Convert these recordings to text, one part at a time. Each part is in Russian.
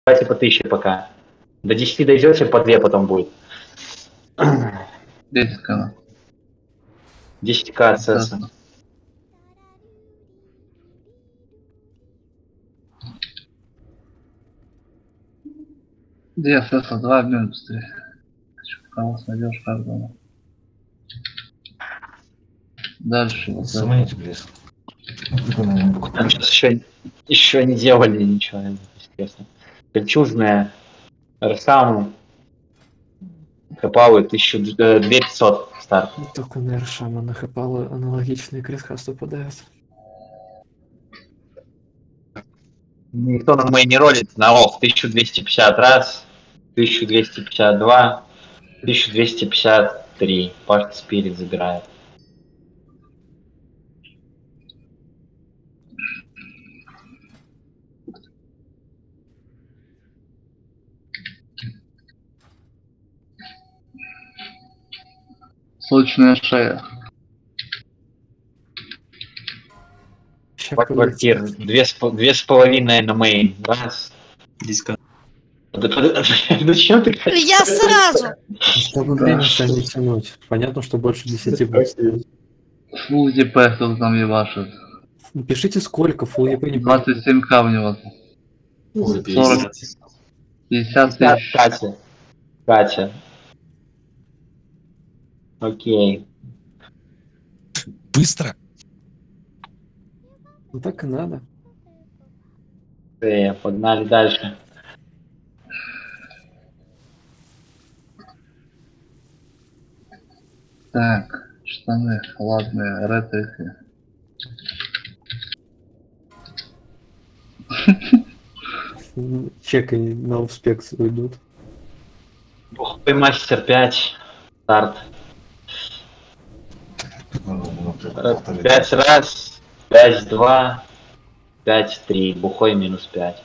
Давайте по 1000 пока. До 10 дойдете, по 2 потом будет. 10к. 10к АСС. Где АСС? 2 обмен быстрее. Кого найдешь каждого. Дальше. Вот Звоните, близ. Там сейчас еще не делали ничего, естественно. Кольчужная, Рсаму, Хэпауэ 2500 старт. Только на Эршама на Хэпала аналогичные крисхасты попадаются. Никто на мой не ролит, на ОФ 1250 раз, 1252, 1253. Пашка Спирит забирает. Сочная шея. Квартир. 2,5 на мейн. Раз. Диска. Зачем ты? Я сразу! Чтобы время сами тянуть. Понятно, что больше 10 будет. Фул ЕП кто там ебашит. Пишите сколько, фул ЕП не 27к у него. 40. 50 тысяч. Катя. Окей. Быстро. Ну так и надо. Погнали дальше. Так, штаны холодные, ретрики. Чекай на инспекцию идут. Бухой мастер 5. Старт. 5 раз. 5-2. 5-3. Бухой минус 5.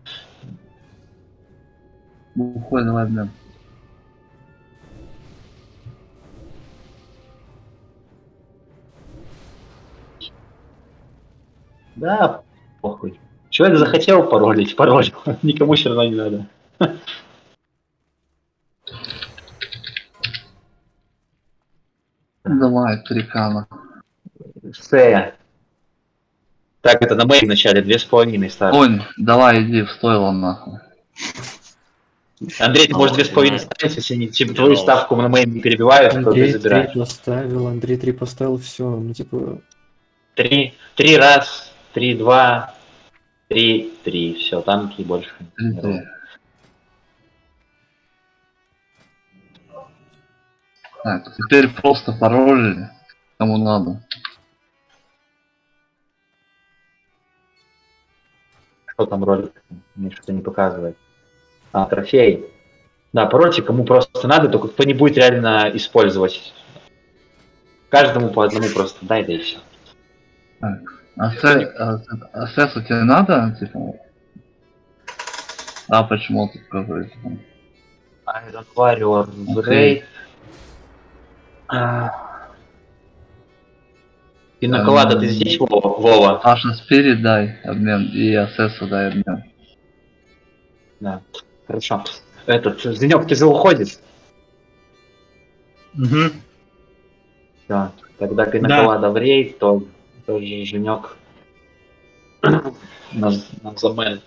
Бухой, давай обмен. Да, похуй. Человек захотел паролить, пароль. Никому все равно не надо. Давай, 3к. Сея. Так, это на мейн в начале, 2,5 старт. Конь, давай иди в стойло нахуй. Андрей, ты можешь 2,5 ставить, если они типа твою ставку на мейн не перебивают, то ты Андрей 3 забираешь. поставил, Андрей 3 поставил, все. Ну типа. 3 раз, 3-2, 3-3. Все, танки больше. 3-3. Так, теперь просто пароли, кому надо. Что там ролик? Мне что-то не показывает. А, трофей. Да, парольте, кому просто надо, только кто не будет реально использовать. Каждому по одному просто дай, да и все. Так, ассессу тебе надо, типа? А почему тут какой-то? Iron Warrior, Raid. Пиноколада, ты здесь, Вова? Аша Спирит дай обмен и ассессу дай обмен. Да, хорошо. Этот, Женек, ты же уходишь? Угу. Да, тогда пиноколада в рейд, то тоже Женек на замен.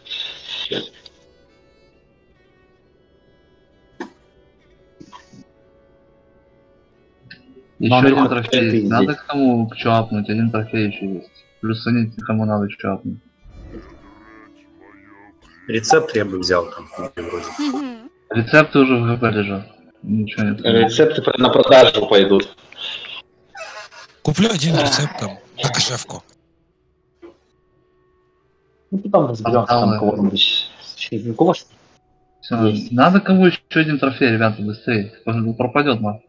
Еще один трофей. Надо к кому чапнуть, один трофей еще есть. Плюс они кому надо чапнуть. Рецепт я бы взял там вроде. Рецепты уже в ГП лежат. Ничего не понимаю. Рецепты на продажу пойдут. Куплю один рецепт там на кошевку. Ну потом разберемся, там кого-нибудь. Кого ж есть? Надо кому еще один трофей, ребята, быстрее. Пропадет нахуй.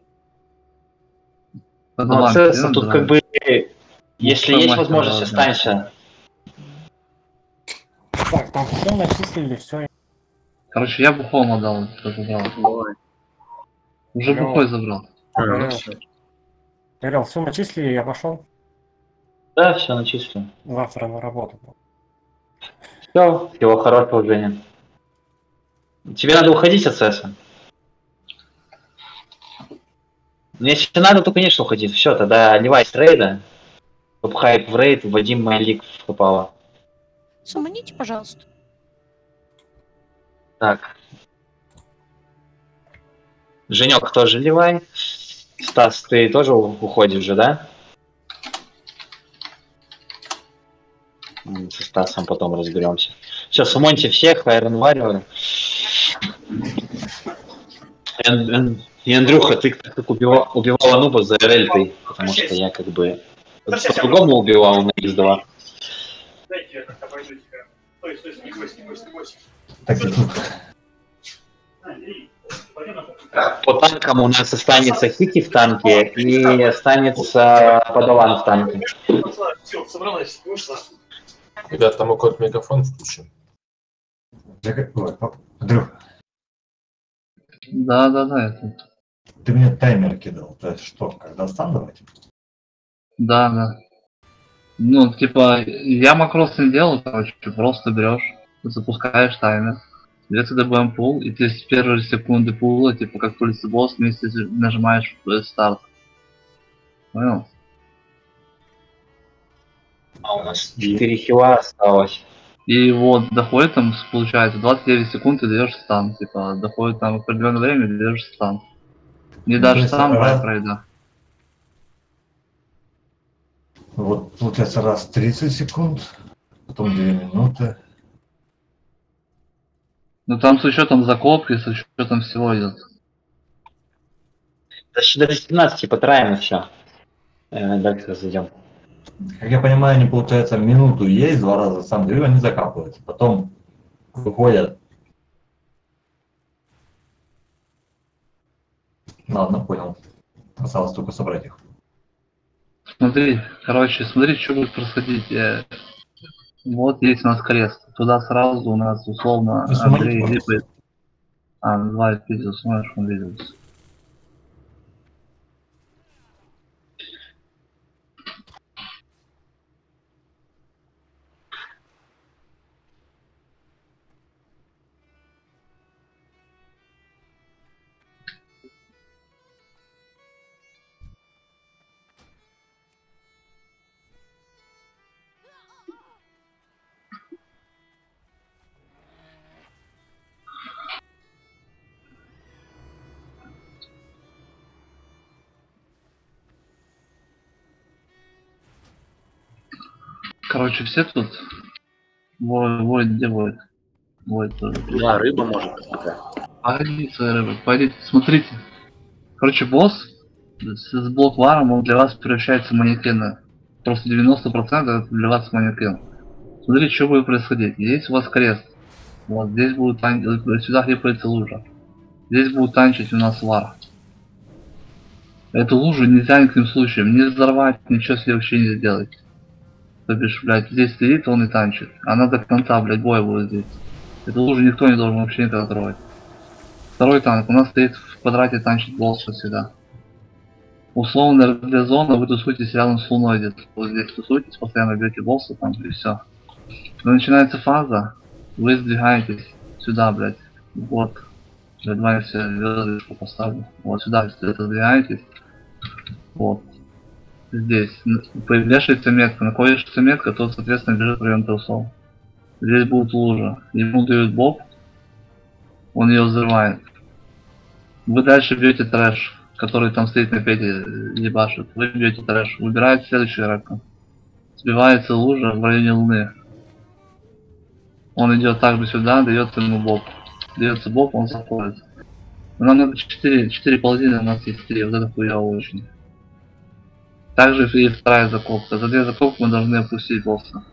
Тут как бы, если есть возможность, останься. Так, там все начислили, все. Короче, я бухом отдал, уже бухой забрал. Говорил, все начислили, я пошел. Да, все начислено. Завтра на работу. Все, всего хорошего, Женя. Тебе надо уходить от ССа. Если надо, то, конечно, уходить. Все, тогда ливай с рейда. Хайп в рейд, вводим Майлик в попало. Суманите, пожалуйста. Так. Женек тоже ливай. Стас, ты тоже уходишь же, да? Со Стасом потом разберемся. Все, сумоньте всех, Iron Warrior. И Андрюха, ты как убивал Ануба за РЛ ты, потому что я как бы по-другому убивал на X2. По танкам у нас останется Хики в танке и останется Падалан в танке. Ребят, там какой-то мегафон включен. Андрюха, Да, это. ты мне таймер кидал. То есть что, когда стан давать? Да. Ну, типа, я макрос не делал, короче, просто берешь, запускаешь таймер, берется ДБМ пул, и ты с первой секунды пула, типа, как пулится босс, вместе нажимаешь старт. Понял? А у нас 4 хила осталось. И вот, доходит там, получается, 29 секунд ты даешь стан, типа, доходит там определенное время, ты даешь стан. Не Ну, даже стан, а пройда. Вот, получается, раз 30 секунд, потом 2 минуты. Ну там с учетом закопки, с учетом всего идет. До 17 потраем и все. Дальше зайдем. Как я понимаю, они, получается, минуту есть, 2 раза сам даю, они закапываются. Потом выходят. Ладно, понял. Осталось только собрать их. Смотри, что будет происходить. Вот есть у нас крест. Туда сразу у нас условно Андрей липает. Два видео смотришь, он виделся. Короче, все тут. Воет, где воет? Воет тоже. Да, рыба может. Погодите, свои рыбы, пойдите, смотрите. Короче, босс с блокваром, он для вас превращается в манекена. Просто 90% это для вас манекен. Смотрите, что будет происходить. Здесь у вас крест. Вот здесь будет сюда хлипается лужа. Здесь будет танчить у нас вар. Эту лужу нельзя ни к каким случаем не взорвать, ничего себе вообще не сделать. То бишь, блядь, здесь стоит, он и танчит. Она до конца, блядь, боя будет здесь. Эту лужу никто не должен вообще никогда трогать. Второй танк. У нас стоит в квадрате танчит босса всегда. Условно для зоны вы тусуетесь рядом с луной где-то. Вот здесь тусуетесь, постоянно бьете босса там и все. Когда начинается фаза, вы сдвигаетесь сюда, блядь. Вот. Давай все звездочку поставлю. Вот сюда это сдвигаетесь. Вот. Здесь. Вешается метка. Находишься метка, то, соответственно, бежит в район трусов. Здесь будет лужа. Ему дают боб. Он ее взрывает. Вы дальше бьете трэш, который там стоит на пете, ебашит. Вы бьете трэш. Выбирает следующую раку. Сбивается лужа в районе луны. Он идет также сюда, дает ему боб. Дается боб, он заходит. Нам надо 4 половины, у нас есть 3. Вот это хуёво очень. Также и вторая закопка. За 2 закопки мы должны опустить босса.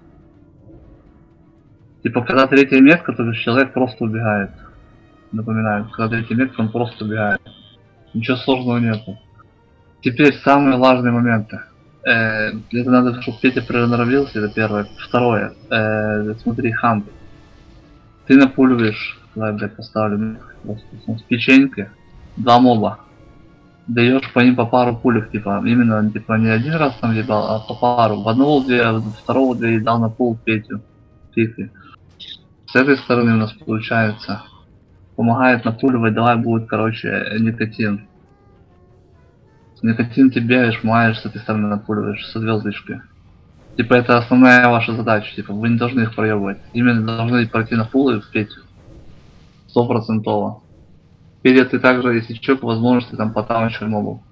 Типа, когда третья метка, то человек просто убегает. Напоминаю, когда третья метка, он просто убегает. Ничего сложного нету. Теперь самые важные моменты. Это надо, чтобы Петя приноровился, это первое. Второе. Смотри, хамп. Ты напуливаешь, давай, блядь, поставлю с печенькой, 2 моба. Даешь по ним по пару пулек, типа, именно, типа, не один раз там ебал, а по пару. В одного 2, в второго 2 и дал на пул Петю. Фифи. С этой стороны у нас получается помогает напуливать, давай будет, короче, никотин. Никотин ты бегаешь, маешься, ты стороны напуливаешь со звездочкой. Типа это основная ваша задача, типа вы не должны их проебывать. Именно должны пройти на пулы в Петю. 100%. Петя ты также, если что, по возможности там потамочку мобу.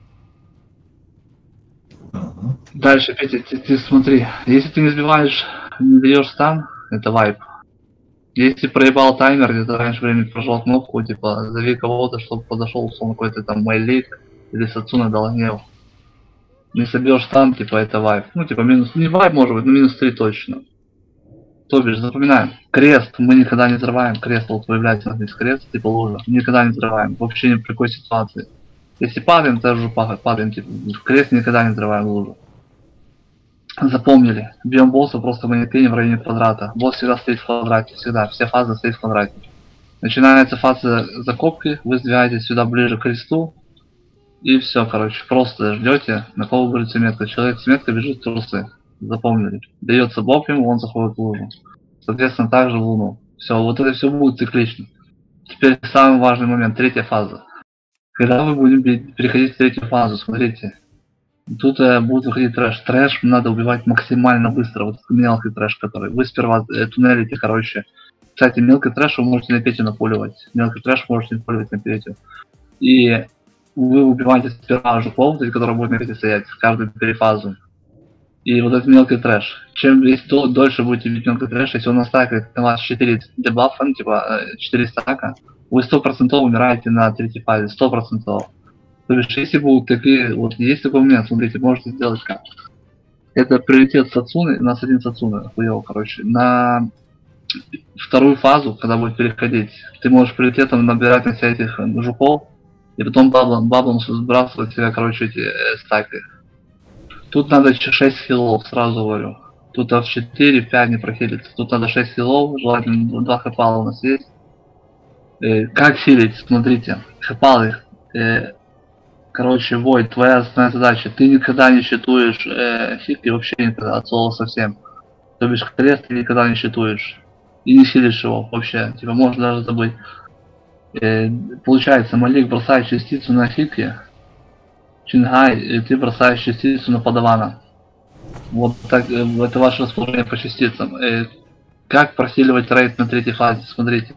Дальше, Петя, ты смотри, если ты не сбиваешь, не даешь стан, это вайп. Если проебал таймер, где-то раньше времени прожал кнопку, типа зови кого-то, чтобы подошел, условно, какой-то там мейлик или Сацуна дал гнев. Не собьешь стан, типа это вайп. Ну типа минус, не вайп может быть, но минус 3 точно. То бишь, запоминаем, крест мы никогда не взрываем, крест вот появляется здесь крест, типа лужа, никогда не взрываем, вообще ни при какой ситуации. Если падаем, то уже падаем, типа в крест никогда не взрываем лужу. Запомнили, бьем босса просто манекене в районе квадрата. Босс всегда стоит в квадрате, всегда, все фазы стоят в квадрате. Начинается фаза закопки, вы сдвигаетесь сюда ближе к кресту. И все, короче, просто ждете, на кого будет метка. Человек с меткой бежит в трусы. Запомнили. Дается бок ему, он заходит в лужу. Соответственно, также в луну. Все, вот это все будет циклично. Теперь самый важный момент, третья фаза. Когда мы будем переходить в третью фазу, смотрите. Тут будет выходить трэш. Трэш надо убивать максимально быстро. Вот мелкий трэш, который. Вы сперва туннелите, короче. Кстати, мелкий трэш вы можете на Петю напуливать. Мелкий трэш можете напуливать на Петю. И вы убиваете сперва жуков, которые будут на Пете стоять, каждую перефазу. И вот этот мелкий трэш. Чем если дольше будете бить мелкий трэш, если он настакает на вас 4 дебафа, ну, типа 4 стака, вы 100% умираете на третьей фазе. 100%. То есть, если будут такие, вот есть такой момент, смотрите, можете сделать как. Это приоритет Сацуны, у нас один Сацуна, хуёво, короче. На вторую фазу, когда будет переходить, ты можешь приоритетом набирать на себя этих жуков, и потом баблом сбрасывать себя, короче, эти стаки. Тут надо 6 хилов, сразу говорю. Тут в 4-5 не прохилится. Тут надо 6 хилов, желательно 2 хэпала у нас есть. Как хилить? Смотрите, хэпалы. Короче, Войд, твоя основная задача. Ты никогда не считываешь хитки, вообще никогда, от слова совсем. То бишь крест ты никогда не считываешь. И не хилишь его вообще. Типа можно даже забыть. Получается, Малик бросает частицу на хитки. Чингай, и ты бросаешь частицу на подавана. Вот так, это ваше расположение по частицам. Как просиливать рейд на третьей фазе? Смотрите.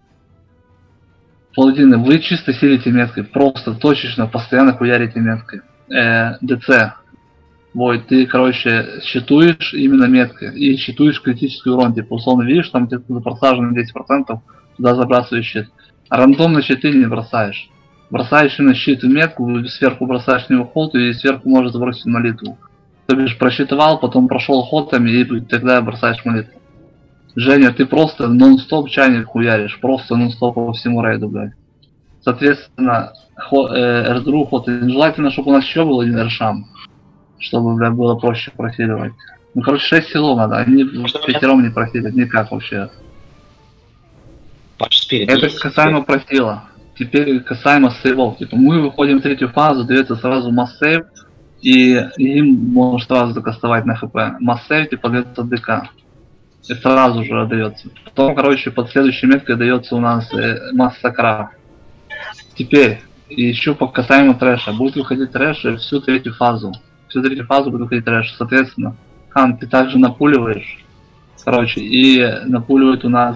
Паладины, вы чисто силите меткой, просто точечно, постоянно хуярите меткой. ДЦ. Вот, ты, короче, считываешь именно меткой и считываешь критический урон. Типа, условно видишь, там где-то просажено 10%, туда забрасываешь щит. А рандомно щиты не бросаешь. Бросаешь на щит в метку, сверху бросаешь на него ход, и сверху можешь забросить молитву. То бишь, просчитывал, потом прошел ходами, и тогда бросаешь молитву. Женя, ты просто нон-стоп чайник хуяришь, просто нон-стоп по всему рейду, блядь. Соответственно, R2 ход, желательно, чтобы у нас еще был один R-шам, чтобы, блядь, было проще просиливать. Ну, короче, 6 силов надо, они пятером не просилят никак вообще. Это касаемо просила. Теперь касаемо сейвов. Типа, мы выходим в третью фазу, дается сразу масс-сейв, и им можно сразу закастовать на хп. Масс-сейв, типа, дается ДК. И сразу же отдается. Потом, короче, под следующей меткой дается у нас массакра. Теперь, еще по касаемо трэша. Будет выходить трэш всю третью фазу. Всю третью фазу будет выходить трэш. Соответственно, Хан, ты также напуливаешь. Короче, и напуливает у нас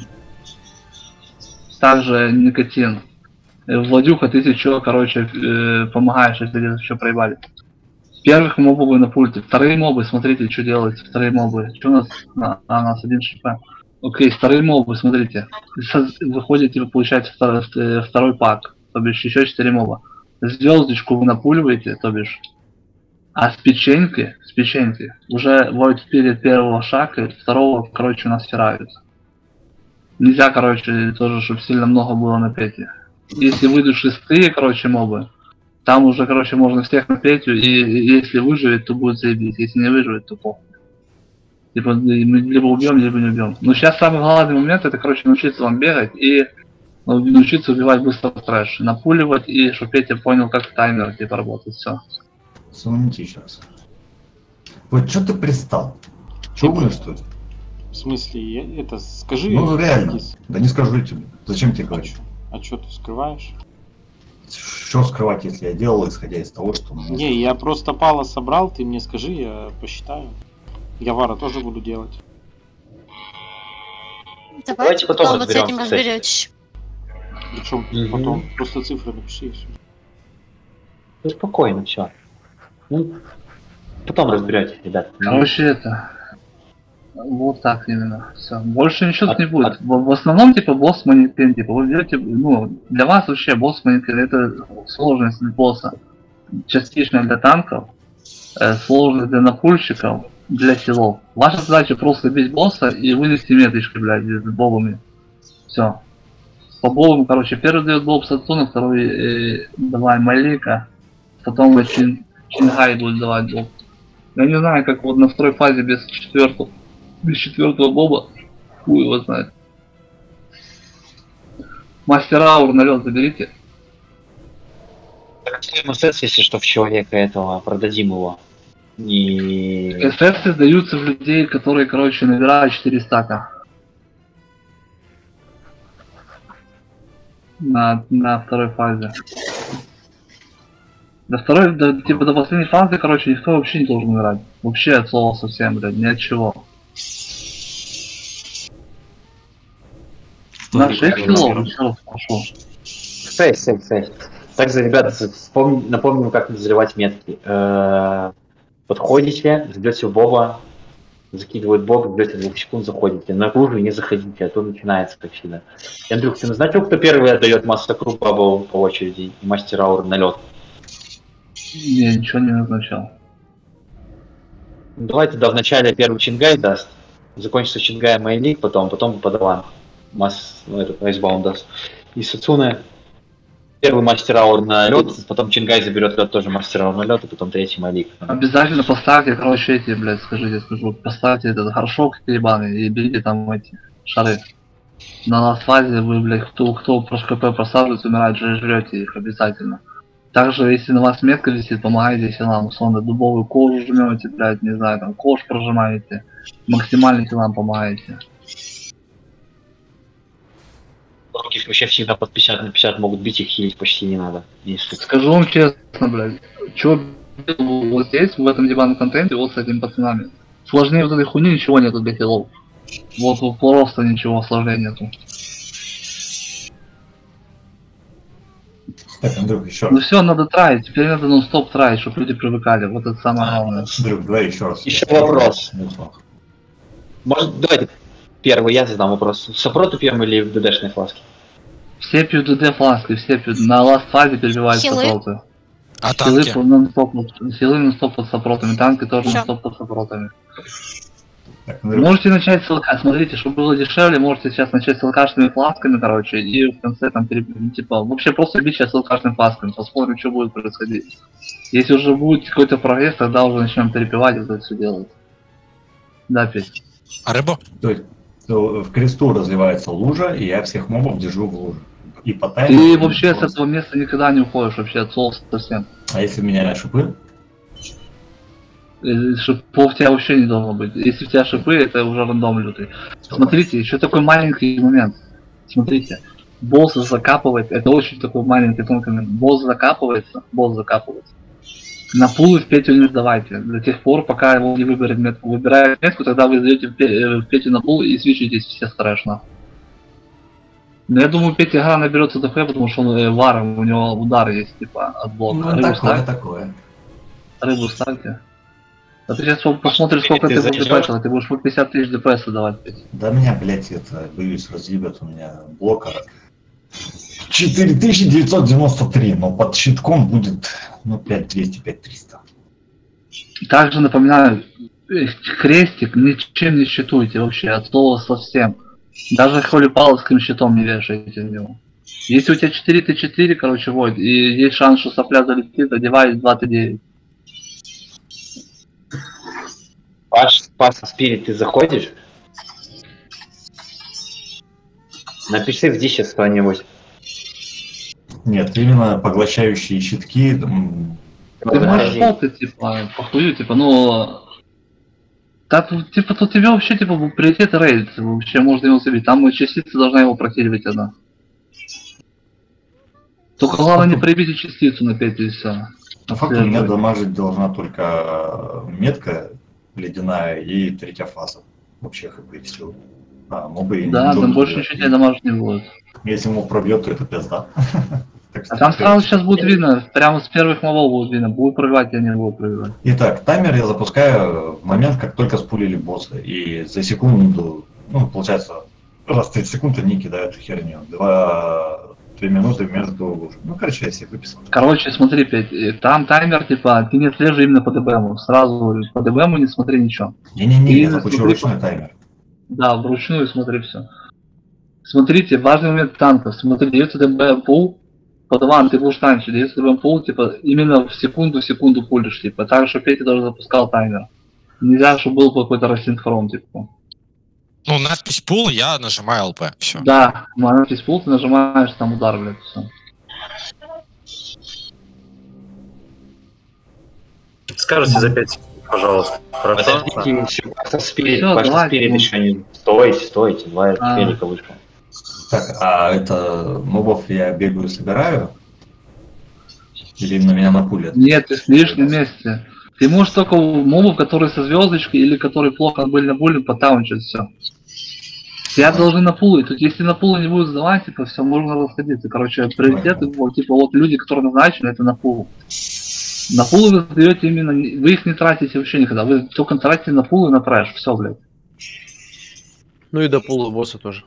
также никотин. Владюха, ты что, короче, помогаешь, если где-то еще проебали. Первых мобов вы напулите. Вторые мобы, смотрите, что делаете. Вторые мобы. Что у нас? У нас 1 шп. Окей, вторые мобы, смотрите. Выходите, вы получаете второй пак. То бишь еще 4 моба. Звездочку вы напуливаете, то бишь. А с печеньки уже вот перед первого шага, второго, короче, у нас стирают. Нельзя, короче, тоже, чтобы сильно много было на Пете. Если выйдут 6, короче, мобы, там уже, короче, можно всех на Петю, и если выживет, то будет заебись. Если не выживет, то похуй. Типа, мы либо убьем, либо не убьем. Но сейчас самый главный момент, это, короче, научиться вам бегать и научиться убивать быстро трэш. Напуливать, и чтобы Петя понял, как таймер, типа, работает. Все. Сумните сейчас. Вот что ты пристал? Че умер, что ли? В смысле, это скажи. Ну реально. Да не скажу тебе. Зачем тебе говорить? А что ты скрываешь? Что скрывать, если я делал, исходя из того, что... Не, я просто пала собрал, ты мне скажи, я посчитаю. Я вара тоже буду делать. Давайте потом потом вот с этим разберемся, кстати. разберетесь. Причем потом просто цифры напиши и все. Ну, спокойно, все. Ну, потом разберетесь, ребят. Короче, это... Вот так именно. Все. Больше ничего А- не будет. В основном, типа, босс манекен, типа, вы берете, ну, для вас вообще босс манекен это сложность босса. Частично для танков, сложность для напульщиков, для хилов. Ваша задача просто бить босса и вынести меточки, блядь, с бобами. Все. По бобам, короче, первый дает боб Сатуна, второй давай Малика, потом Чингай будет давать боб. Я не знаю, как вот на второй фазе без четвертого боба, хуй его знает. Мастер аур на лед заберите. Стоим СС, если что, в человека этого, продадим его. И... СС даются в людей, которые, короче, набирают 4 стака. На второй фазе. До второй, типа до последней фазы, короче, никто вообще не должен играть. Вообще от слова совсем, блядь, ни от чего. На 6 килов, еще раз прошу. 6. Также, ребята, напомним, как заливать метки. Подходите, ждете боба, закидывают боб, ждете 2 секунд, заходите. Наружу не заходите, а то начинается как всегда. Андрюх, ты назначил, кто первый отдает массакру бабу по очереди и мастер аур на лед? Не, ничего не назначал. Давай тогда вначале первый Чингай даст, закончится Чингай Майлик, потом подаван. Айсбаун даст. И Сацуне первый мастер аур на лед, потом Чингай заберет лед тоже мастер аур на лед, и потом третий Майлик. Обязательно поставьте, короче, эти, блядь, скажу, поставьте этот горшок ебаный и берите там эти шары. На ласт фазе вы, блядь, кто про КП просаживается, умирает, жрете их обязательно. Также, если на вас метка висит, помогайте хилам, условно, дубовую кожу жмете, блядь, не знаю, там, кож прожимаете, максимально хилам помогаете. Руки вообще всегда под 50 на 50 могут бить, их хилить почти не надо. Если... Скажу вам честно, блядь, чё вот здесь, в этом дебатном контенте, вот с этими пацанами, сложнее вот этой хуйни ничего нету для хилов. Вот просто ничего сложнее нету. Так, Андрюх, еще Ну раз. все, надо траить, теперь надо нон-стоп траить, чтобы люди привыкали, вот это самое главное. Андрюх, давай еще раз. Еще вопрос. Может, давайте первый я задам вопрос. Сопроту пьем или в ДДшной фласке? Все пьют ДД фласки, все пьют, на ласт фазе перебивают Хилы? сопроты. А Хилы танки? нон-стоп под сопротами, танки тоже Всё. нон-стоп под сопротами. Так, Андрюх, Можете начать с ЛК, смотрите, чтобы было дешевле, можете сейчас начать с ЛКшными фласками, короче, и в конце там, типа, вообще просто бить сейчас с ЛКшными фласками, посмотрим, что будет происходить. Если уже будет какой-то прогресс, тогда уже начнем перепивать, вот это все делать. Да, Петь. А рыба? то есть в кресту разливается лужа, и я всех мобов держу в луже. И по Ты таймеру... вообще с этого места никогда не уходишь, вообще от слова совсем. А если меня шипы? Шипов у тебя вообще не должно быть. Если у тебя шипы, это уже рандом лютый. Смотрите, еще такой маленький момент. Смотрите, босс закапывает, это очень такой маленький тонкий момент. Босс закапывается. На пулы в Петю не сдавайте. До тех пор, пока его не выберет метку. Выбирая метку, тогда вы сдаете в Петю на пул и свечитесь все страшно. Но я думаю, Петя игра наберется ДП, потому что он варом, у него удар есть, типа, от блока. Ну, Рыбу такое, ставьте. такое. Рыбу ставьте. А ты сейчас посмотришь, сколько Ты ты будешь зайдёшь? ДПС, ты будешь по 50 тысяч ДПС давать. Да меня, блядь, это, боюсь, разъебет у меня блокер. 4993, но под щитком будет, ну, 5200, 5300. Также напоминаю, крестик ничем не считуйте вообще, от слова совсем. Даже холипаловским щитом не вешайте в него. Если у тебя 4 Т4, короче, вот, и есть шанс, что сопля залетит, одевай 2 Т9. Пас Спирит, ты заходишь? Напиши в дище кто-нибудь. Нет, именно поглощающие щитки. Ты можешь фото, типа, похую, типа, ну... Так, типа, тут тебе вообще, типа, приоритет рейд, вообще можно его забить. Там частица должна его прокиривать одна. Только главное не прибейте частицу на 5 и все. По факту меня дамажить должна только метка ледяная и третья фаза. Вообще хп и все. А мобы Да, не там больше ничего тебе дамажить не будет. Если моб пробьет, то это пизда. А там сразу сейчас будет видно, прямо с первых мобов будет видно, будет пробивать или не будет пробивать. Итак, таймер я запускаю в момент, как только спулили босса. И за секунду, ну, получается, раз в 30 секунд они кидают херню. 2 минуты между... Ну, короче, я себе выписал. Короче, смотри, Петь, там таймер, типа, ты не отслеживай именно по ДБМу. Сразу по ДБМу не смотри ничего. Не-не-не, И я запущу смотри ручной таймер. Да, вручную смотри все. Смотрите, важный момент танка. Смотри, дается ДБМ пул, подаван, ты будешь танчить, дается ДБМ пул, типа, именно в секунду пулишь, типа. Так что Петя даже запускал таймер. Нельзя, чтобы был какой-то рассинхрон, типа. Ну, надпись пул, я нажимаю ЛП. Все. Да, надпись пул, ты нажимаешь, там удар, блядь, все. Скажите за 5 секунд, пожалуйста. Хорошо? Подождите, еще Паша Спирит, Всё, Паша давай, Спирит ну. еще не... Стойте, 2 фелика вышло. Так, а это мобов я бегаю, собираю? Или на меня напулят? Нет, ты в лишнем месте. Ты можешь только мобов, которые со звездочкой или которые плохо были на буле, потаунчить все. Тебя должны напулить. Тут если напулы не будут сдавать, типа все, можно расходиться. Короче, приоритеты, вот, типа вот люди, которые назначены, это на пул. На пулы вы сдаете именно, вы их не тратите вообще никогда. Вы только тратите на пулы и на трэш. Все, блядь. Ну и до пула босса тоже.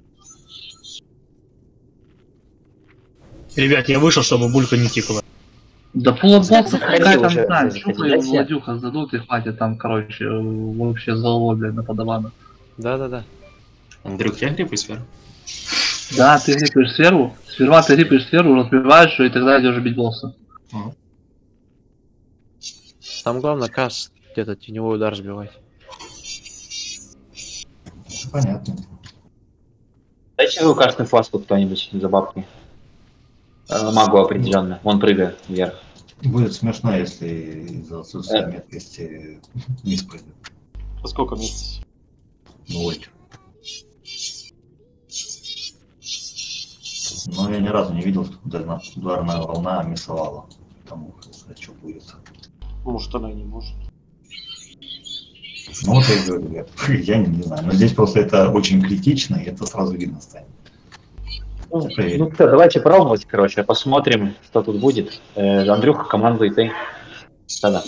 Ребят, я вышел, чтобы булька не тикала. Да пула босса, Заходи какая там, уже, не знаю, заходи, чупа и дайте я. Владюха сдадут и хватит там, короче, вообще за головой, блядь, на подавана. Да-да-да. Андрюх, я грипп и сфер. Да, ты гриппаешь сферу, сперва ты гриппаешь сферу, разбиваешь ее, и тогда идешь бить босса. Там главное каст где-то теневой удар сбивать. Понятно. Дайте рукастную фласку кто-нибудь за бабки. Магу определенно, он прыгает вверх. Будет смешно, если из-за отсутствия меткости вниз пойдет. А сколько месяцев? 0. Но я ни разу не видел, что ударная волна миссовала. Потому что будет. Может, она и не может. Ну вот я и говорю, я не знаю. Но здесь просто это очень критично, и это сразу видно станет. Ну что, давайте пробовать, короче, посмотрим, что тут будет. Андрюха, командуй ты. Да-да.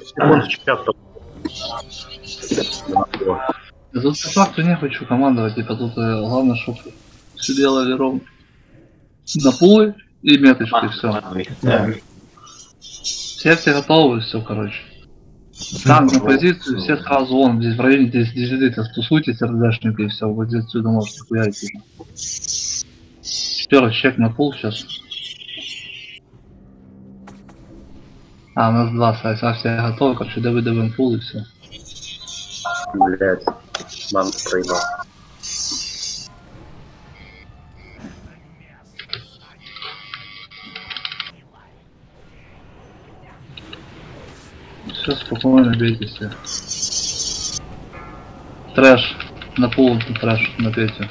Тут по факту не хочу командовать, типа тут главное, чтобы все делали ровно. На пулы и меточки, все. Да. Все готовы, все, короче. Танк на позицию, все сразу вон, здесь в районе 10 тусуйтесь, РДшники, и все, вот здесь отсюда можете хуярить уже. Первый чек на пул сейчас. А, у нас 2 сайта, все готовы, короче, добываем пул и все. Блять, мам проебал. Все, спокойно бейтесь. Трэш. На пол, трэш, на Петю.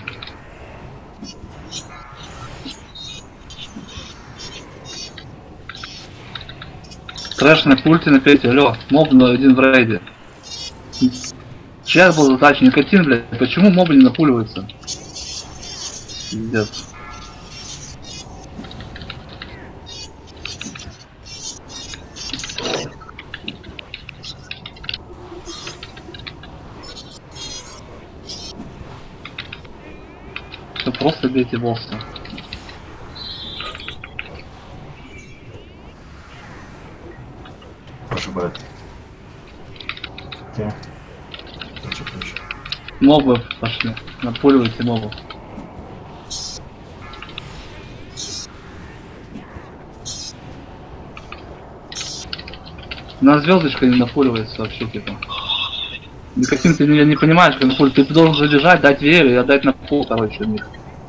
Трэш на пульте, на Петю. Алло, моб на один в рейде. Сейчас был задача никотин, блядь. Почему мобы не напуливаются? Пиздец. Все, просто бейте босса. Прошибают. Где? Мобы пошли. Напуливайте мобов. На звездочка не напуливается вообще, типа. Никаким ты не понимаешь, как напулить. Ты должен задержать, дать веру и отдать на пол, короче, них.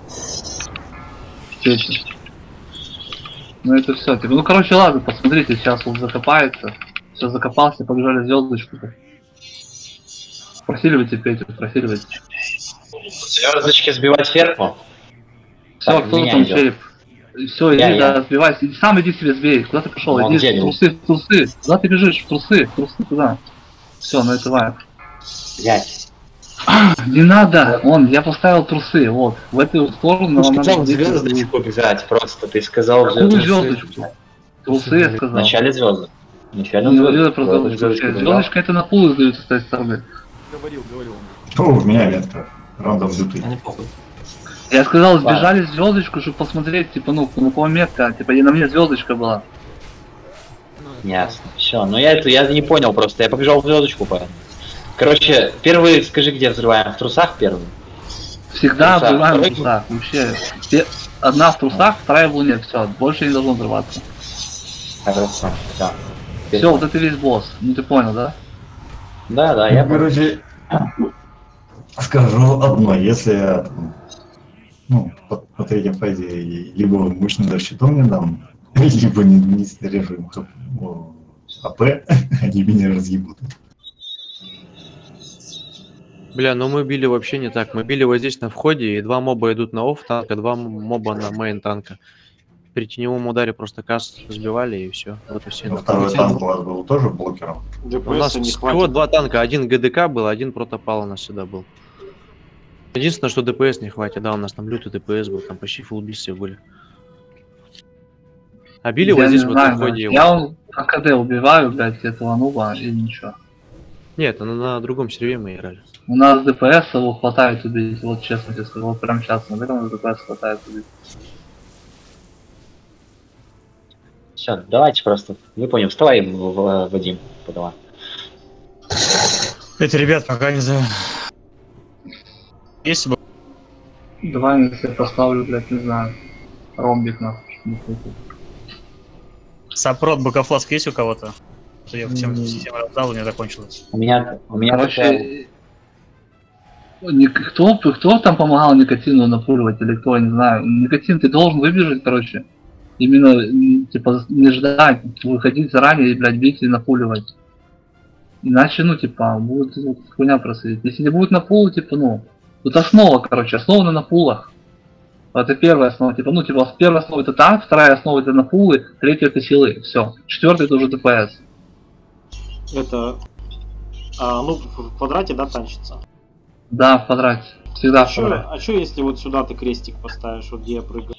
Встречи. Ну это все, типа. Ну короче, ладно, посмотрите, сейчас он закопается. Все закопался, побежали звездочку. Просиливайте, Петю, просиливайте. Звездочки сбивать сверху. Все, Так, кто меня там идет. череп? Все, Я. иди, да, сбивайся. Иди, сам иди себе сбей. Куда ты пошел? Ну, Иди где в я? трусы, в трусы. Куда ты бежишь? В трусы туда. Все, ну это вайп. Блять. Не надо, я поставил трусы, вот, в эту сторону. Ты нам сказал в надо звездочку бежать просто. Ты сказал в Какую звездочку. звездочку? Трусы я В сказал. начале звезды. В начале Не говорил я про звездочку. звездочку. Звездочка это на пул издаются с той стороны. О, у меня метка. Рандом лютый. Я сказал, сбежали звездочку, чтобы посмотреть, типа, ну, на кого метка, типа, и на мне звездочка была. Ясно. Все, но я это не понял просто. Я побежал в звездочку, поэтому. Короче, первый, скажи, где взрываем? В трусах первый? Всегда Трусах. взрываем в Второй? трусах, вообще. Одна в трусах, вторая в луне, все, больше не должно взрываться. Хорошо, да. Все, вот это весь босс, ну ты понял, да? Да, я понял. Короче, скажу одно, если я по третьем фазе либо мощный удар щитом не дам, либо не срежу им АП, они меня разъебут. Бля, ну мы били вообще не так. Мы били вот здесь на входе, и 2 моба идут на офф танка, 2 моба на мейн танка. При теневом ударе просто каст сбивали, и все. Вот и все. Но второй танк у вас был тоже блокером? У нас всего 2 танка, один ГДК был, один протопал у нас сюда был. Единственное, что ДПС не хватит, да, у нас там лютый ДПС был, там почти фулбисы были. А били вот здесь вот на входе его. Я он АКД убиваю, блядь, этого нуба, и ничего. Нет, на другом сервере мы играли. У нас ДПС его хватает убить, вот честно тебе скажу, вот прям сейчас, наверное, ДПС хватает убить. Все, давайте просто. Не понял, вставай, Вадим, подавай. Это, ребят, пока не знаю. Если бы... Давай я себе поставлю, блядь, не знаю, ромбик нахуй. Сапрот, бакофласк есть у кого-то? Я всем раздал, у меня закончилось. У меня короче, кто там помогал никотину напуливать или кто, я не знаю. Никотин, ты должен выбежать, короче. Именно, типа, не ждать, выходить заранее и, блядь, бить и напуливать. Иначе, ну, типа, будет хуйня просветить. Если не будет на пулу, типа, ну, это основа, короче, основана на пулах. Это первая основа, типа, ну, типа, первая основа это танк, вторая основа это на пулы, третья это силы, все. Четвертая это уже ДПС. Это, ну, в квадрате, да, танчится? Да, в квадрате. Всегда в квадрате. А что если вот сюда ты крестик поставишь, вот где я прыгаю?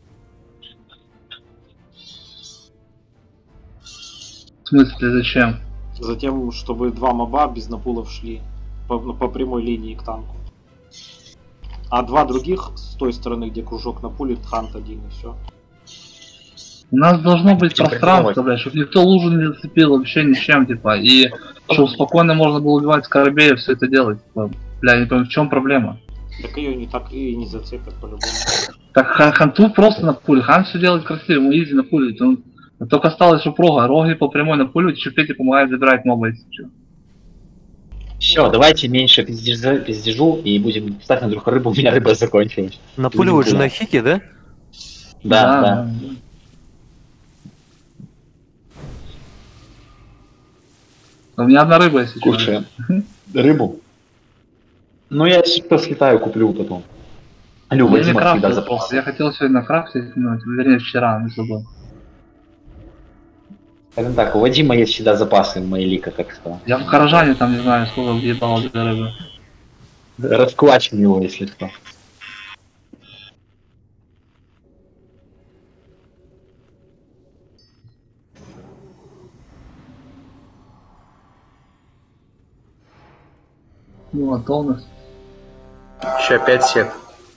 В смысле, зачем? Затем, чтобы 2 моба без напулов шли по прямой линии к танку. А 2 других с той стороны, где кружок напулит, хант один и все. У нас должно быть пространство, блядь, чтобы никто лужу не зацепил вообще ничем, типа, и чтобы спокойно можно было убивать скоробея, все это делать. Типа, бля, не понимаю, в чем проблема? Так ее не так и не зацепят по-любому. Так ханту просто на пуле, хан все делает красиво, ему изи напулить. Он... Только осталось, что роги по прямой напуливать, еще Петя помогает забирать моба, если что. Все, давайте меньше пиздежу и будем ставить на друг рыбу, у меня рыба закончилась. Напуливают же на хике, да? Да. У меня одна рыба, если что. Кушаем. Рыбу? Ну я что слетаю, куплю потом. Люба, я не крафтил просто, я хотел сегодня крафтить, ну, вернее вчера, не забыл. Так, у Вадима есть всегда запасы Мейлика, так что. Я в Каражане там не знаю, сколько въебал для рыбы. Раскулачим его, если что. Ну, готовность. Еще 5 сек.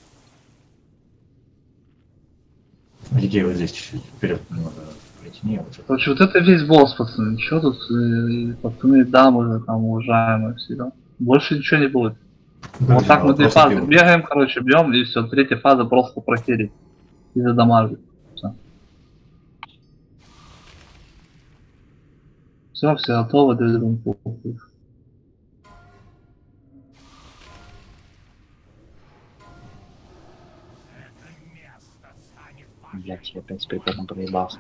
Летей вот здесь чуть-чуть вперед надо пройти. Не, вот Короче, вот это весь босс, пацаны. Чё тут, пацаны, дамы, там, уважаемые, всегда. Больше ничего не будет. Вот так мы 2 фазы бегаем, короче, бьем, и все, 3-я фаза просто прохерить. И задамажить. Все, готово, двигаем. Блять, я опять с прикладом проебался.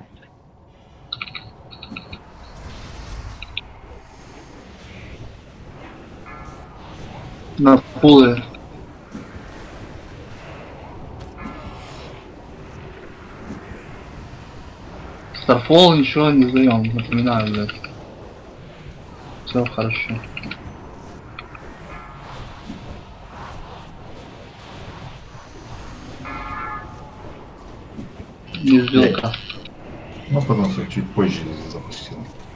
На пулы. Старфол ничего не сдаем, напоминаю, блядь. Все хорошо. Не сбил каст. Ну, потом все чуть позже запустил.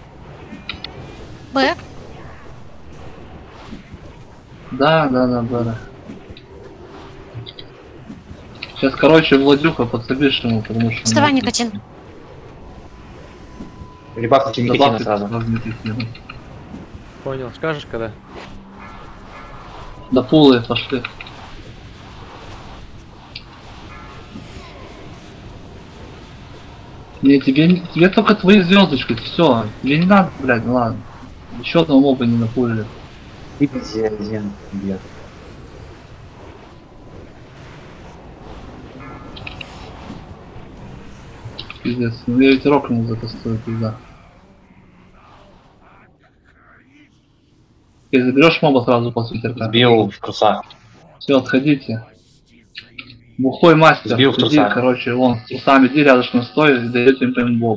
Бэк. Да. Сейчас, короче, Владюха подсобишь ему, потому что... Вставай, Никотин. Ребахните Никотина сразу. Понял, скажешь когда? До пулы пошли. Не, тебе только твои звездочки, все. Тебе не надо, блядь, ну ладно. Еще одного моба не напулили. Зен бьет. Пиздец. Ну я ведь рокнул за это стоит, пизда. Ты заберешь моба сразу после терка? Сбил в трусах. Все, отходите. Бухой мастер, Сбил в иди, трусах. короче, вон, с трусами иди рядышком стой и даете им пейнтбол.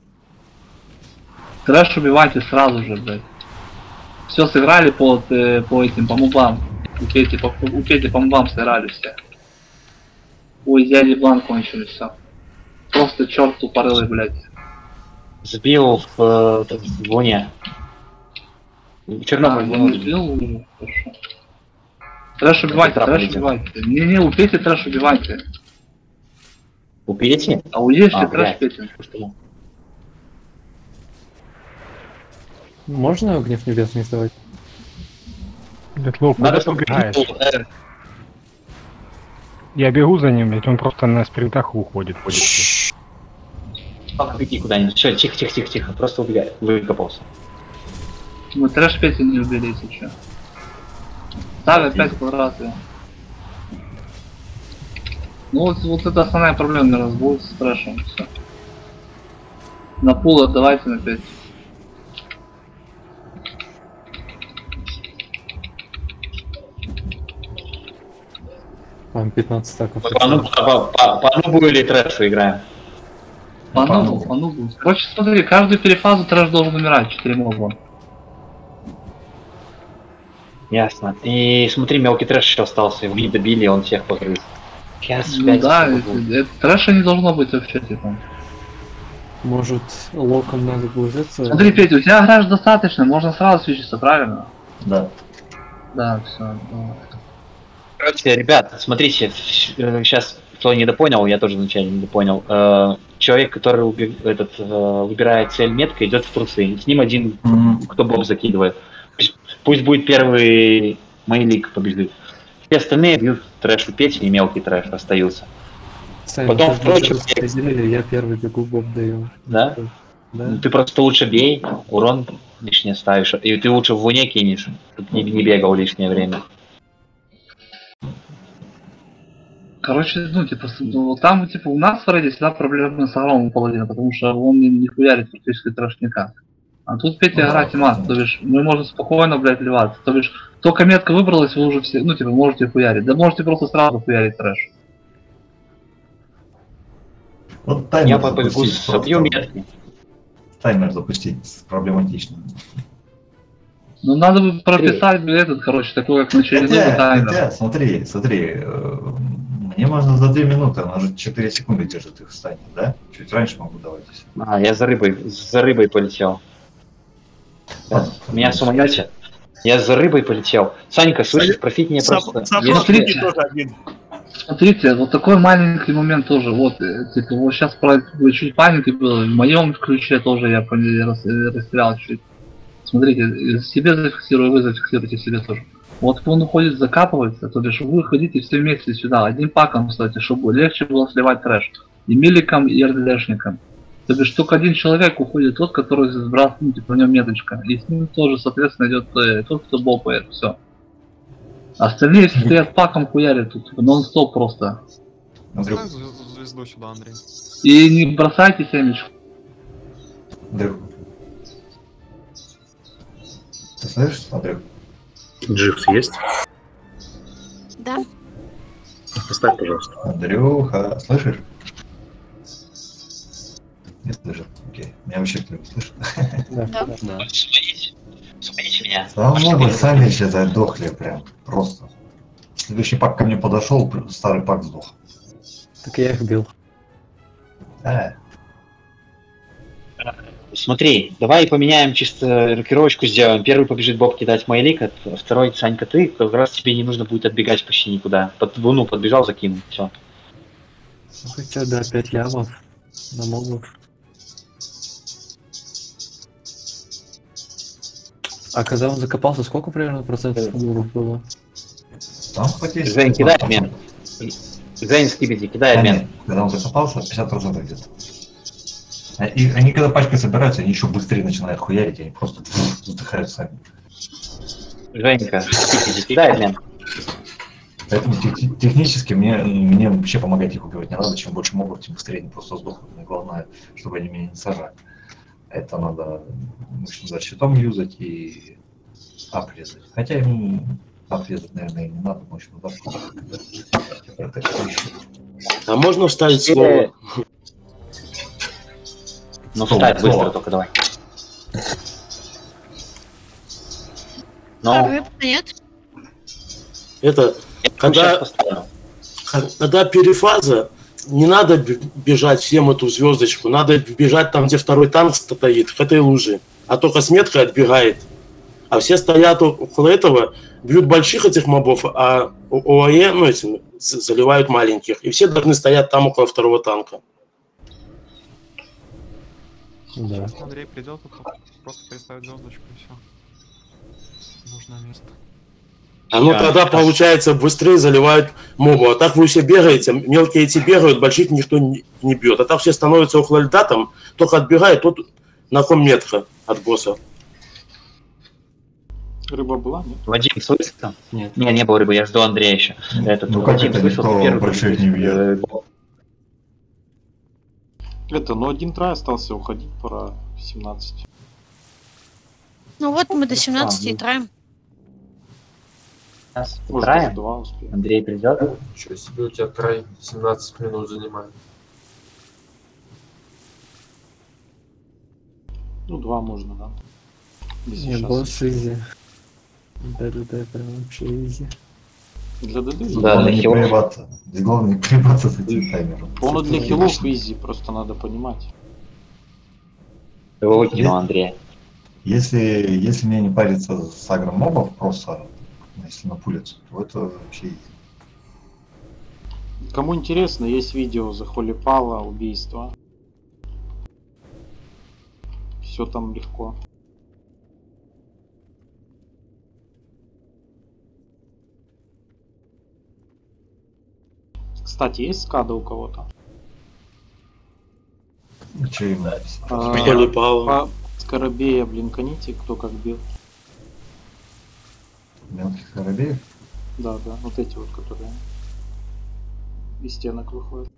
Трэш убивайте сразу же, блядь. Все сыграли по этим, по мобам. Укети по мобам сыграли все. Ой, дяди бланк кончили, все. Просто черт тупорылый, блядь. Сбил в Луне. Чернобыль. Не сбил, хорошо. Трэш убивайте, трэш убивайте. Не, упейте, трэш убивайте. Упейте? А уешьте, трэш пейте. Можно гнев небес не сдавать? Детлоп, Надо, куда ты чтобы убегаешь? Я бегу за ним, ведь он просто на спринтах уходит. Беги куда-нибудь. Все, тихо. Просто убегай. Выкопался. Мы трэш пейте не убили, если что. Ставь опять квадраты. Ну вот это основная проблема, раз будет с трэшем. Все. На пул отдавайте на 5. Там 15 стаков. По нубу или трэшу играем? По нубу. Короче, смотри, каждую перефазу трэш должен умирать, 4 моба. Ясно. И смотри, мелкий трэш еще остался. Его не добили, он всех погрыз. Сейчас Ну да, трэша не должно быть вообще, типа. Может, локом надо глузиться? Смотри, Петя, у тебя граж достаточно, можно сразу свечиться, правильно? Да. Да, все. Короче, ребят, смотрите, сейчас кто недопонял, я тоже вначале недопонял. Человек, который выбирает цель метко, идет в трусы. С ним один, кто боб закидывает. Пусть будет первый мейлик побежит. Все остальные бьют трэш Петя и мелкий трэш остаются. Потом впрочем... Я первый бегу, боб даю. Да? Ну, ты просто лучше бей, урон лишнее ставишь. И ты лучше в луне кинешь, чтобы не бегал лишнее время. Короче, ну, типа, там, типа, у нас в Рейде всегда проблемы с огромным паладином, потому что он не хуярит практически трэшника. А тут Петя играть и мат, то бишь, мы можем спокойно, блядь, ливаться. То бишь, только метка выбралась, вы уже все, ну, типа, можете хуярить. Да можете просто сразу хуярить трэш. Вот таймер Я побегу собью метки. Таймер запустить проблематично. Ну, надо бы прописать этот, короче, такой, как на очередной таймер. Хотя, смотри, мне можно за 2 минуты, она же 4 секунды держит их в стане, да? Чуть раньше могу давать. А, я за рыбой полетел. Меня сумаете? Я за рыбой полетел. Санька, слышишь, профитнее просто. Смотрите, вот такой маленький момент тоже, вот, типа, вот сейчас чуть паники было, в моем ключе тоже я растерял чуть. Смотрите, себе зафиксирую, вы зафиксируйте себе тоже. Вот он уходит, закапывается, то бишь вы ходите все вместе сюда, одним паком, кстати, чтобы легче было сливать трэш. И миликом, и РДшником. То бишь только один человек уходит, тот, который сбрасывает, ну, типа, в нем меточка. И с ним тоже, соответственно, идет тот, кто бопает, все. Остальные все стоят паком хуярят тут, нон-стоп просто. Звезду сюда, Андрей. И не бросайте семечку. Андрюх. Ты слышишь, Андрюх? Дживс есть? Да. Поставь, пожалуйста. Андрюха, слышишь? Не слышит. вообще клево, слышишь? Да. Смотрите меня. Да, мобы сами сейчас задохли прям, просто. Следующий пак ко мне подошел, старый пак сдох. Так я их бил. Смотри, давай поменяем чисто рокировочку сделаем. Первый побежит Боб кидать Майлик, а второй Санька ты, как раз тебе не нужно будет отбегать почти никуда. Под луну подбежал, закинул, все. Ну, хотя да, 5 лямов на мобов. А когда он закопался, сколько примерно процентов мобов было? Там хоть Жень, кидай обмен. Жень, скибиди, кидай обмен. Когда он закопался, 50% где-то. И они когда пачкой собираются, они еще быстрее начинают хуярить, они просто задыхают сами. Женька, скибиди, кидай обмен. Поэтому технически мне вообще помогать их убивать не надо. Чем больше мобов, тем быстрее они просто сдохнут. Но главное, чтобы они меня не сажали. Это надо за щитом юзать и обрезать. Хотя ему обрезать, наверное, и не надо, мощно удар. А можно вставить слово? Ну вставь быстро только давай. А рыб нет? Это, когда перефаза, не надо бежать всем эту звездочку, надо бежать там, где второй танк стоит, к этой луже. А только с меткой отбегает. А все стоят около этого, бьют больших этих мобов, а ОАЕ, ну, эти, заливают маленьких. И все должны стоять там около второго танка. Да. Андрей придет, просто переставить звездочку и все. Нужное место. А ну тогда, получается, быстрее заливают мобу. А так вы все бегаете, мелкие эти бегают, больших никто не бьет. А так все становятся около льда, там только отбегает, тот на ком метка от босса. Рыба была, нет? Вадим, слышишь там? Нет. Не было рыбы, я жду Андрея еще. Ну как это никто больших не бьет? Это, ну один трай остался, уходить пора 17. Ну вот мы до 17 и траем. Траем? Андрей придет? Ничего себе, у тебя трай 17 минут занимает. Ну 2 можно, да. Не, босс изи. Да, прям вообще изи. Для ДД? Да, для хилов. Главное не проебаться с этим таймером. Он для хилов изи, просто надо понимать. Его выкинул Андрея. Если мне не париться с агро мобов, просто если напулиться, то это вообще изи. Кому интересно, есть видео за Холипала, убийство. Все там легко. Кстати, есть скада у кого-то? Че им? По Скоробея, блинканите, кто как бил. Мелких Скоробеев? Да, вот эти вот, которые из стенок выходят.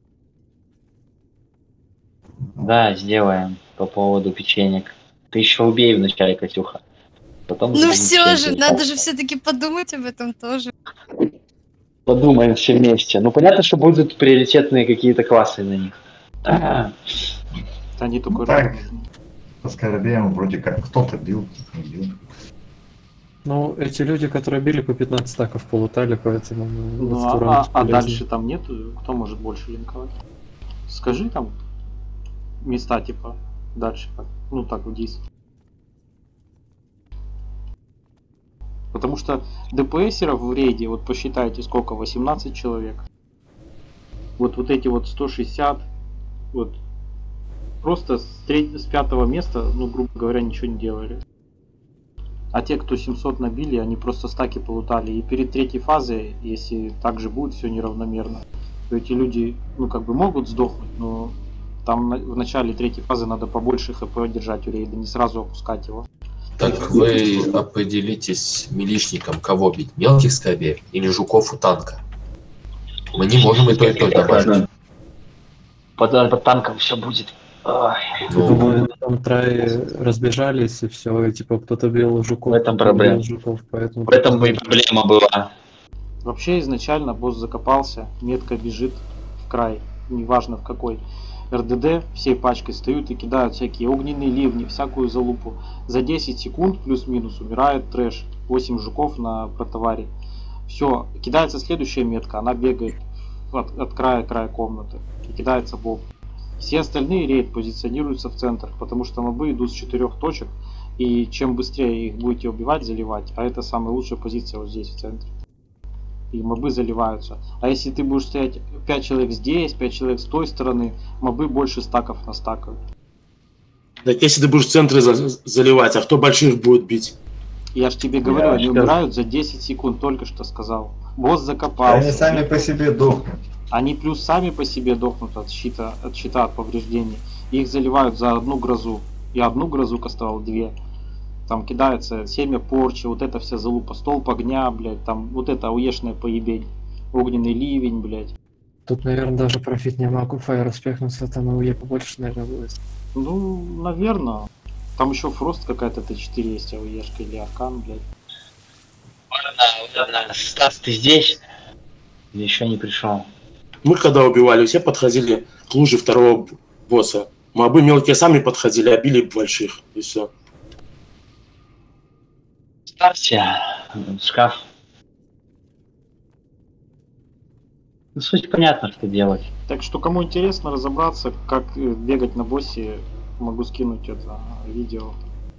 Да, сделаем по поводу печенек. Ты еще убей вначале, Катюха. Потом Ну все же, надо же все-таки подумать об этом тоже. Подумаем все вместе. Ну понятно, что будут приоритетные какие-то классы на них. Они только так, по Скоробеям вроде как кто-то бил, кто-то не бил. Ну, эти люди, которые били по 15 стаков, полутали, поэтому... Ну, а дальше там нету? Кто может больше линковать? Скажи там места, типа, дальше как. Ну так, в 10. Потому что ДПСеров в рейде, вот посчитайте сколько, 18 человек. Вот эти вот 160, вот просто с 5-го места, ну грубо говоря, ничего не делали. А те, кто 700 набили, они просто стаки полутали. И перед третьей фазой, если так же будет все неравномерно, то эти люди, ну как бы могут сдохнуть, но там в начале третьей фазы надо побольше хп держать у рейда, не сразу опускать его. Так вы определитесь милишником, кого бить, мелких скобеев или жуков у танка? Мы не можем и то добавить. Под танком все будет. Думаю, там трое разбежались и все, и типа кто-то бил жуков. В этом проблема. Поэтому... В этом и проблема была. Вообще изначально босс закопался, метка бежит в край, неважно в какой. РДД всей пачкой встают и кидают всякие огненные ливни, всякую залупу. За 10 секунд плюс-минус умирает трэш. 8 жуков на протоваре. Все, кидается следующая метка, она бегает от края к краю комнаты. И кидается боб. Все остальные рейд позиционируются в центр, потому что мобы идут с 4 точек. И чем быстрее их будете убивать, заливать, а это самая лучшая позиция вот здесь в центре. И мобы заливаются. А если ты будешь стоять 5 человек здесь, 5 человек с той стороны, мобы больше стаков настакают. Так если ты будешь в центре заливать, а кто больших будет бить? Я ж тебе говорю, они умирают за 10 секунд, только что сказал. Босс закопался. Они сами по себе дохнут. Они плюс сами по себе дохнут от щита, от повреждений. Их заливают за одну грозу. Я одну грозу кастовал, 2. Там кидается семя порчи, вот эта вся залупа, столб огня, блядь, там вот это ауешная поебень, огненный ливень, блядь. Тут, наверное, даже профит не могу фаер успехнуться, там АУЕ побольше, наверное, будет. Ну, наверное. Там еще Фрост какая-то Т4 есть, ауешка или Аркан, блядь. Ладно, Стас, ты здесь? Еще не пришел. Мы когда убивали, все подходили к луже второго босса. Мобы мелкие сами подходили, а били больших, и все. Ставьте шкаф. Ну, суть понятно, что делать. Так что, кому интересно разобраться, как бегать на боссе, могу скинуть это видео.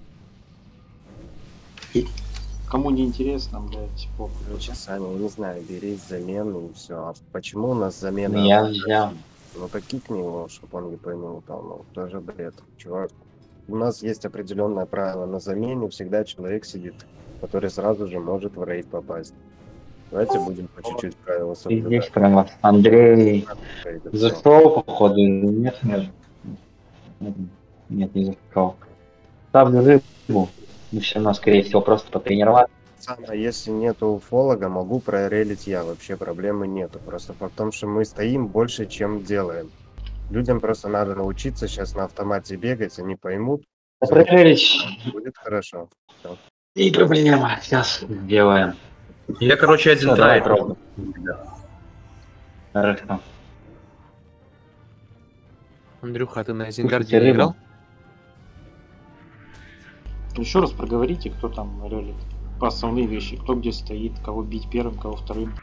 Кому не интересно, блядь, похуй. Короче, Саня, я не знаю, бери замену и все. А почему у нас замена? Я взял. Ну так кикни его, чтобы он не поймал там, ну тоже бред. Чувак, у нас есть определенное правило. На замене всегда человек сидит, который сразу же может в рейд попасть. Давайте будем по чуть-чуть правила соблюдать. Здесь прям вас Андрей зашел, походу, нет? Нет, не зашел. Ставлю рыбу. Мы все равно, скорее всего, просто потренироваться. А если нету уфолога, могу прорелить я, вообще проблемы нету. Просто факт в том, что мы стоим больше, чем делаем. Людям просто надо научиться сейчас на автомате бегать, они поймут. Прорелить. Будет хорошо. Всё. И проблема. Сейчас сделаем. Я, короче, один Всё, давай трай. пробуем. Хорошо. Андрюха, а ты на Зингарде Слушайте, не играл? Еще раз проговорите, кто там релит. По основные вещи, кто где стоит, кого бить первым, кого вторым.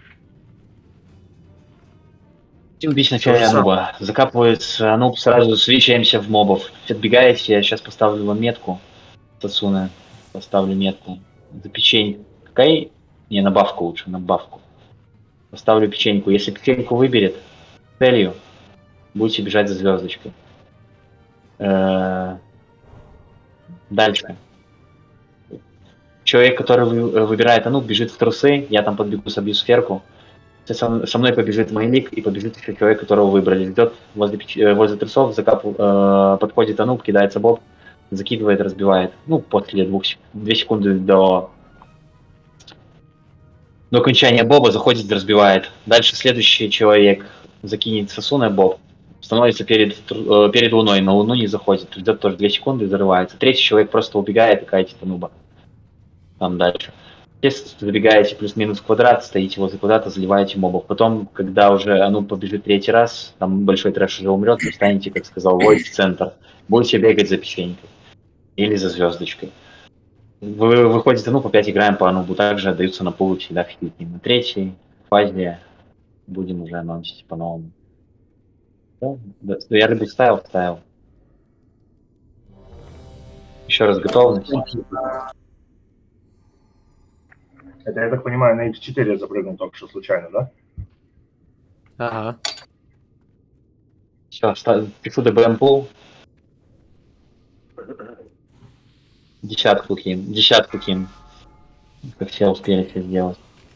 Убить вначале ануба. Закапывается ануб, сразу свечаемся в мобов. Отбегаете, я сейчас поставлю вам метку. Сасуна. Поставлю метку. За печеньку. Какая? Не, на бавку лучше, на бавку. Поставлю печеньку. Если печеньку выберет целью, будете бежать за звездочкой. Дальше. Человек, который выбирает ануб, бежит в трусы. Я там подбегу, собью сферку. Со мной побежит Майлик и побежит еще человек, которого выбрали. Ждет возле трусов, подходит ануб, кидается боб, закидывает, разбивает. Ну, после 2 секунды до окончания боба заходит, разбивает. Дальше следующий человек закинет сосуна боб, становится перед луной, на луну не заходит, ждет тоже 2 секунды и взрывается. Третий человек просто убегает и катит ануба. Там дальше. Если забегаете плюс-минус квадрат, стоите возле квадрата, заливаете мобов. Потом, когда уже ануб побежит 3-й раз, там большой трэш уже умрет, вы встанете, как сказал, Войд в центр. Будете бегать за печенькой. Или за звездочкой. Вы выходите, ну, по 5 играем по анубу, также отдаются на пул всегда фитки. На 3-й фазе будем уже анонсить по-новому. Да, я рыбу ставил. Еще раз готовность. Это, я так понимаю, на X4 я запрыгнул только что случайно, да? Ага. Все, пишу ДБМ пул. Десятку ким. Как все успели все сделать.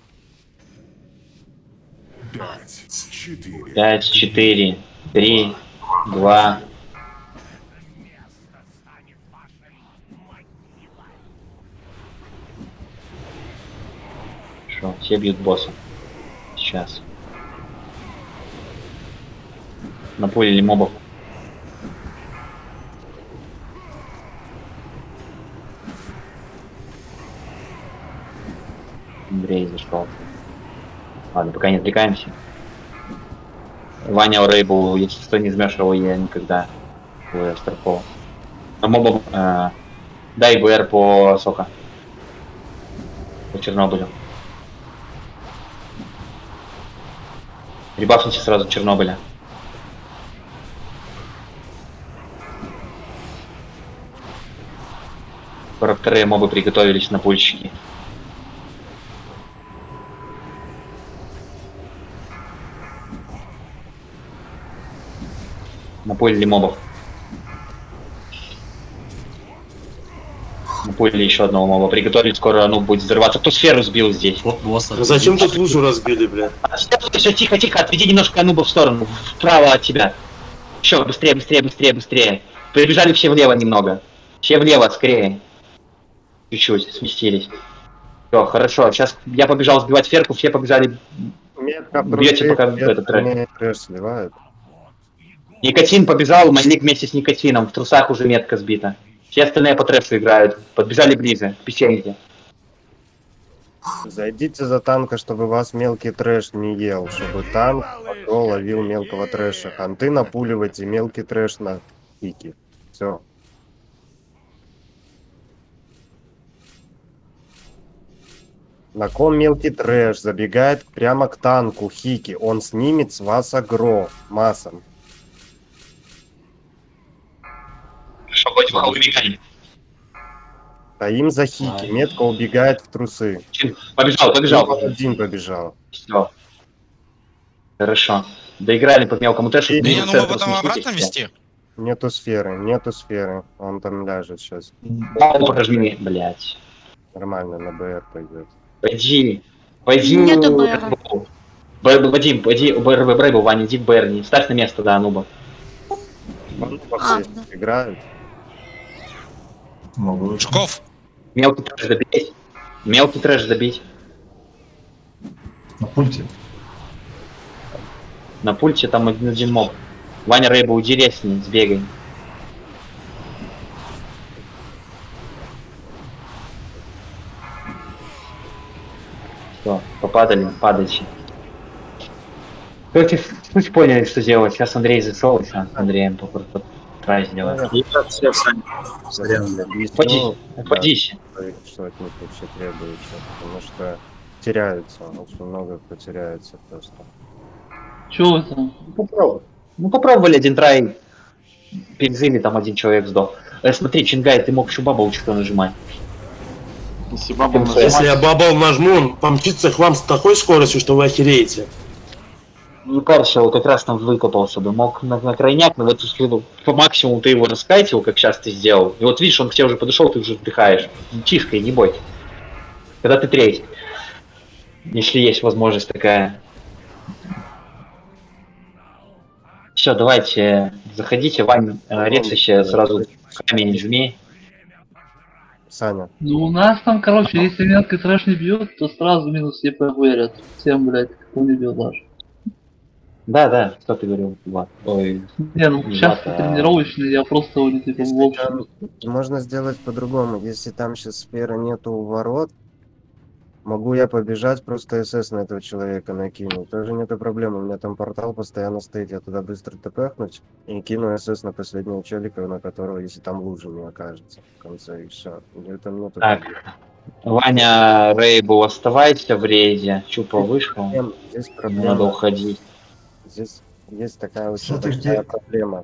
5, 4, 3, 2. Хорошо, все бьют босса. Сейчас. Напулили мобов. Андрей зашел. Ладно, пока не отвлекаемся. Ваня Рейбл, если что, не жмешь его, я никогда страховал. А мобом дай БР по Сока. По Чернобылю. Ребафните сразу Чернобыля. Скоро вторые мобы приготовились на пульщики. Напулили мобов. Напулили еще одного моба. Приготовили, скоро ну будет взрываться. Кто сферу сбил здесь? Зачем тут лужу разбили, бля? Все, тихо, тихо, отведи немножко Ануба в сторону, вправо от тебя. Еще, быстрее, быстрее, быстрее, быстрее. Прибежали все влево немного. Все влево, скорее. Чуть-чуть, сместились. Все, хорошо, сейчас я побежал сбивать ферку, все побежали. Бьете пока этот трэш. Никотин побежал, Маньяк вместе с Никотином, в трусах уже метка сбита. Все остальные по трэшу играют, подбежали ближе, к печеньке. Зайдите за танка, чтобы вас мелкий трэш не ел, чтобы танк пошел, ловил мелкого трэша. Ханты напуливайте, мелкий трэш на пике. Все. На ком мелкий трэш забегает прямо к танку Хики, он снимет с вас агро массом. Убегай. Стоим за Хики, метка убегает в трусы. Побежал, побежал. Один побежал. Все. Хорошо. Доиграли по мелкому трэшу. Меня ну потом обратно вести? Нету сферы. Он там ляжет сейчас. Прожми, блять. Нормально, на БР пойдет. Пойди. Нету БР. Вадим, пойди, Брейбл, Ваня, иди в БР, не ставь на место, да, Ануба. Играют. Жуков. Мелкий трэш добить. Мелкий трэш добить. На пульте. На пульте там один моб. Ваня Рейбл, уйди резни, сбегай. Все, попадали, падайте. Короче, суть поняли, что делать. Сейчас Андрей зашел, и с Андреем просто трай сделать. Уходись. Что от них вообще требуется, потому что теряются, очень много кто теряется просто. Чего это? Ну попробовали один трай, перезыли, там один человек сдох. Смотри, Чингай, ты мог еще бабочку нажимать. Если я бабл нажму, он помчится к вам с такой скоростью, что вы охереете. Не парься, вот как раз там выкопался бы. Мог на крайняк, но вот по максимуму ты его раскайтил, как сейчас ты сделал. И вот видишь, он к тебе уже подошел, ты уже вдыхаешь. Тишкой, не бойся. Когда ты треть. Если есть возможность такая. Все, давайте, заходите, Вань, резче сразу камень жми. Саня. Ну у нас там, короче, если мелкий трэш не бьет, то сразу минус ЕП вырят. Всем, блядь, кто не бьет даже. Да, что ты говорил, Влад? Ой. Не, ну сейчас тренировочный, я просто его не типа в общем. Можно сделать по-другому. Если там сейчас сферы нету у ворот, могу я побежать, просто СС на этого человека накину. Тоже нету проблем. У меня там портал постоянно стоит, я туда быстро тпхнуть и кину СС на последнего челика, на которого, если там лужи не окажется в конце, и все. Так, Ваня, Рейбл, оставайся в рейде. Чупа вышел. Здесь надо уходить. Здесь есть такая очень большая проблема.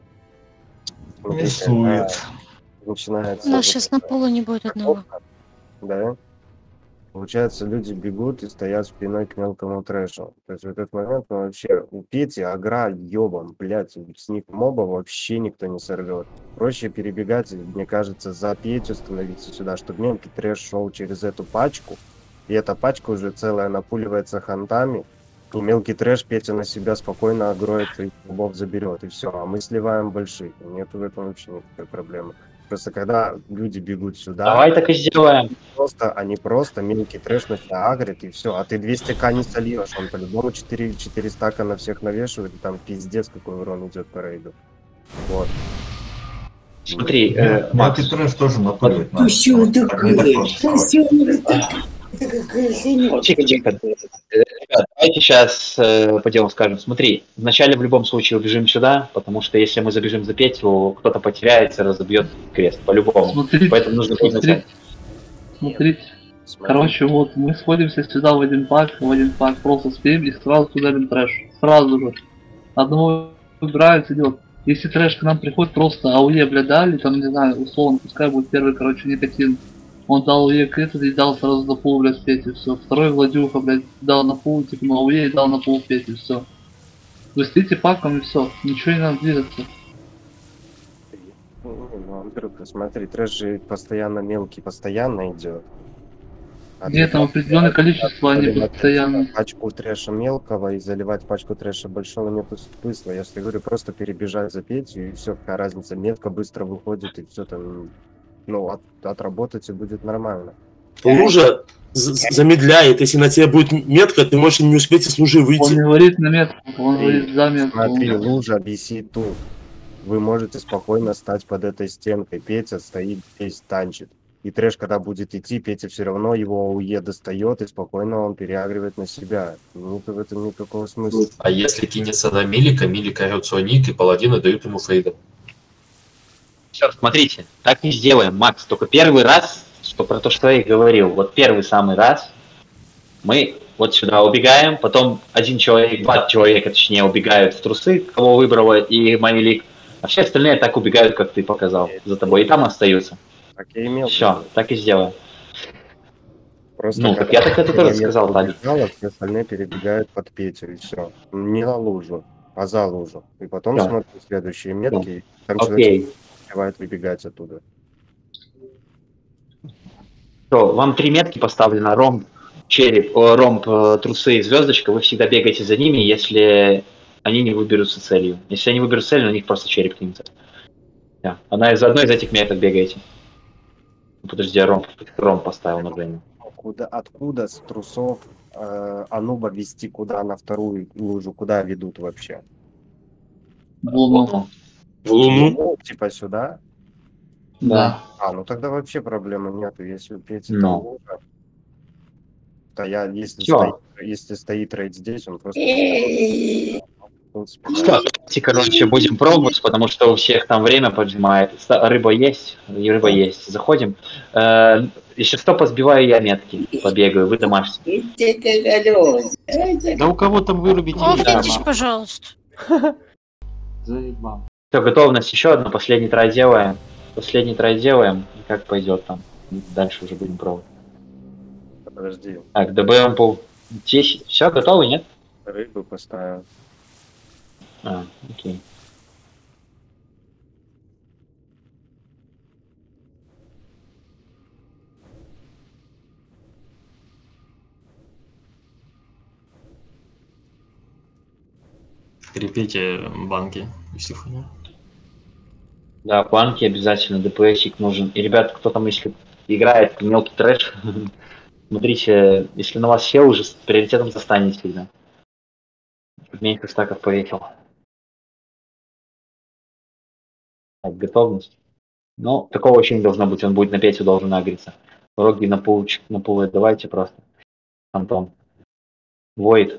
Начинается. У нас сейчас на полу не будет одного. Да. Получается, люди бегут и стоят спиной к мелкому трэшу. То есть в этот момент мы вообще у Пети агра ёбан, блядь, с них моба вообще никто не сорвет. Проще перебегать, мне кажется, за Петю становиться сюда, чтобы мелкий трэш шел через эту пачку, и эта пачка уже целая напуливается хантами, и мелкий трэш Петя на себя спокойно агроет и мобов заберет, и все. А мы сливаем больших. Нету в этом вообще никакой проблемы. Просто когда люди бегут сюда... Давай так и сделаем. Они просто мелкий трэш на себя агрят, и все. А ты 200к не сольешь, он по-любому 4 стака на всех навешивает, и там пиздец какой урон идет по рейду. Вот. Смотри, мелкий трэш тоже напуливает. Тихо. Ребят, давайте сейчас по делу скажем. Смотри, вначале в любом случае убежим сюда, потому что если мы забежим за Петю, кто-то потеряется, разобьет крест, по-любому. Смотрите, Поэтому нужно поднять. Смотрите. Короче, вот, мы сходимся сюда в один пак, просто спеем и сразу туда идем трэш. Сразу же. Одного выбирают, идет. Если трэш к нам приходит, просто АУЕ, бля, дали, там, не знаю, условно, пускай будет первый, короче, никотин. Он дал АУЕ крит и дал сразу на пул, блядь, Пети, все. Второй Владюха, блядь, дал на пул, типа, на АУЕ и дал на пул Пети, все. Пустите паком и все, ничего не надо двигаться. Ну, Андрюха, смотри, трэш же постоянно мелкий, постоянно идет. Нет, там определенное количество, они постоянно. Пачку трэша мелкого и заливать пачку трэша большого нету смысла. Я же говорю, просто перебежать за Петю и все, какая разница. Метка быстро выходит и все там, ну, отработать и будет нормально. Лужа замедляет, если на тебя будет метка, ты можешь не успеть из лужи выйти. Он не говорит на метку, он говорит за метку. Смотри, лужа висит тут. Вы можете спокойно стать под этой стенкой. Петя стоит здесь, танчит. И трэш, когда будет идти, Петя все равно его АУЕ достает, и спокойно он переагривает на себя. Нет в этом никакого смысла. А если кинется на Милика, Милик орёт свой ник, и паладины дают ему фейдом. Все, смотрите, так не сделаем, Макс. Только первый раз, что про то, что я и говорил, вот первый самый раз мы вот сюда убегаем, потом один человек, два человека, точнее, убегают в трусы, кого выбрала и Милик, а все остальные так убегают, как ты показал, за тобой, и там остаются. Все, так и сделаем. Просто ну, так я так это тоже сказал, да. Все остальные перебегают под Петю, и все. Не на лужу, а за лужу. И потом смотрим следующие метки, и там человек успевает выбегать оттуда. Что, вам 3 метки поставлено, ромб, череп, ромб, трусы и звездочка, вы всегда бегаете за ними, если они не выберутся целью. Если они выберут целью, на них просто череп кинется. Да. Одной из этих меток бегаете. Подожди, я ромб поставил на время. Откуда с трусов Ануба вести куда на вторую лужу? Куда ведут вообще? В Луну. В Луну? Типа сюда? Да. А, ну тогда вообще проблемы нету. Если у Пети там лужа, то если стоит рейд здесь, он просто... Давайте, короче, будем пробовать, потому что у всех там время поджимает. Рыба есть, Заходим. Если что, позбиваю я метки, побегаю, вы домашние. Да у кого там вырубите? Офнитесь, пожалуйста. Заебал. Все, готовность еще одна, последний трай делаем. И как пойдет там. Дальше уже будем пробовать. Подожди. Так, ДБМ пол 10. Все, готовы, нет? Рыбу поставил. А, окей. Крепите банки и всю хуйню. Да, банки обязательно, ДПСик нужен. И, ребят, кто там, если играет в мелкий трэш, смотрите, если на вас сел, уже с приоритетом застанет всегда. Меньше стаков повесил. Так, готовность. Ну, такого вообще не должно быть, он будет на 5 должен агриться. Роги на пул давайте просто. Антон. Void.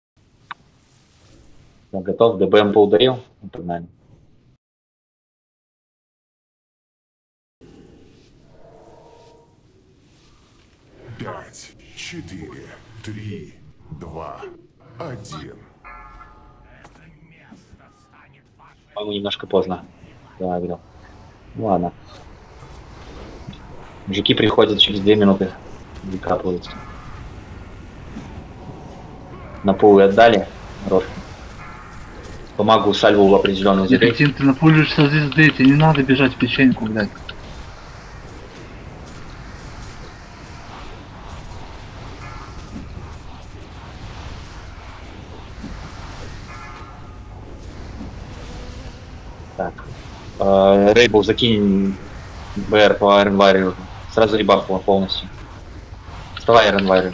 Я готов, ДБМ пул даю. Погнали. Пять, 4, 3, 2, 1. По-моему, немножко поздно. Да, говорил. Ладно. Мужики приходят через 2 минуты. Выкапываются. На пул отдали. Рожку. Помогу сальву в определенную забить. Никотин, ты напулишься звезды, тебе не надо бежать в печеньку, блядь. Так. Рейбл, закинь БР по Iron Warrior. Сразу ребафнула полностью. Вставай, Iron Warrior.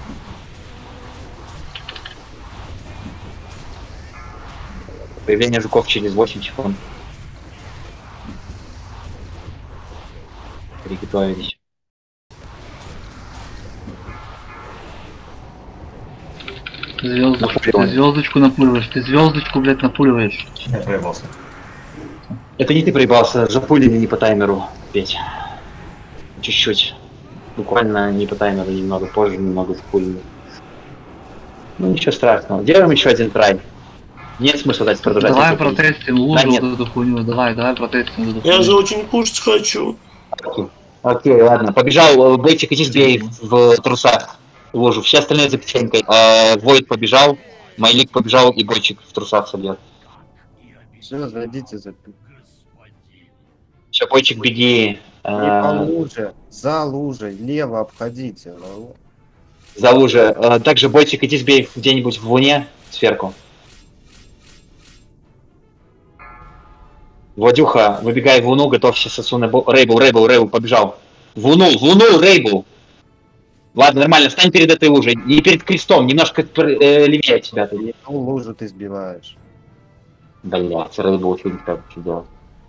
Появление жуков через 8 секунд. Приготовились. Ты звездочку напуливаешь, ты звездочку, блядь, напуливаешь. Я проебался. Это не ты проебался, запулили не по таймеру, Петь. Чуть-чуть. Буквально не по таймеру, немного позже, немного запулили. Ну ничего страшного. Делаем еще один трай. Нет смысла дать продолжать. Давай протестим лужу, да, вот эту хуйню, давай протестим эту хуйню. Я же очень кушать хочу. Окей, ладно. Побежал Бейтик, иди сбей в трусах ложу. Все остальные за печенькой. Войд побежал, Майлик побежал и Бойчик в трусах собьет. Все, зайдите за... Все, Бойчик, беги. Не по луже, за лужей, лево обходите. Ну. За лужей. Также Бойчик, иди сбей где-нибудь в луне сферку. Владюха, выбегай в луну, готовься сосуны. Рейбл, побежал. В луну, Рейбл. Ладно, нормально, встань перед этой лужей. Не перед крестом, немножко левее от тебя. Ну, лужу ты сбиваешь. Блять, Рейбл, что делать?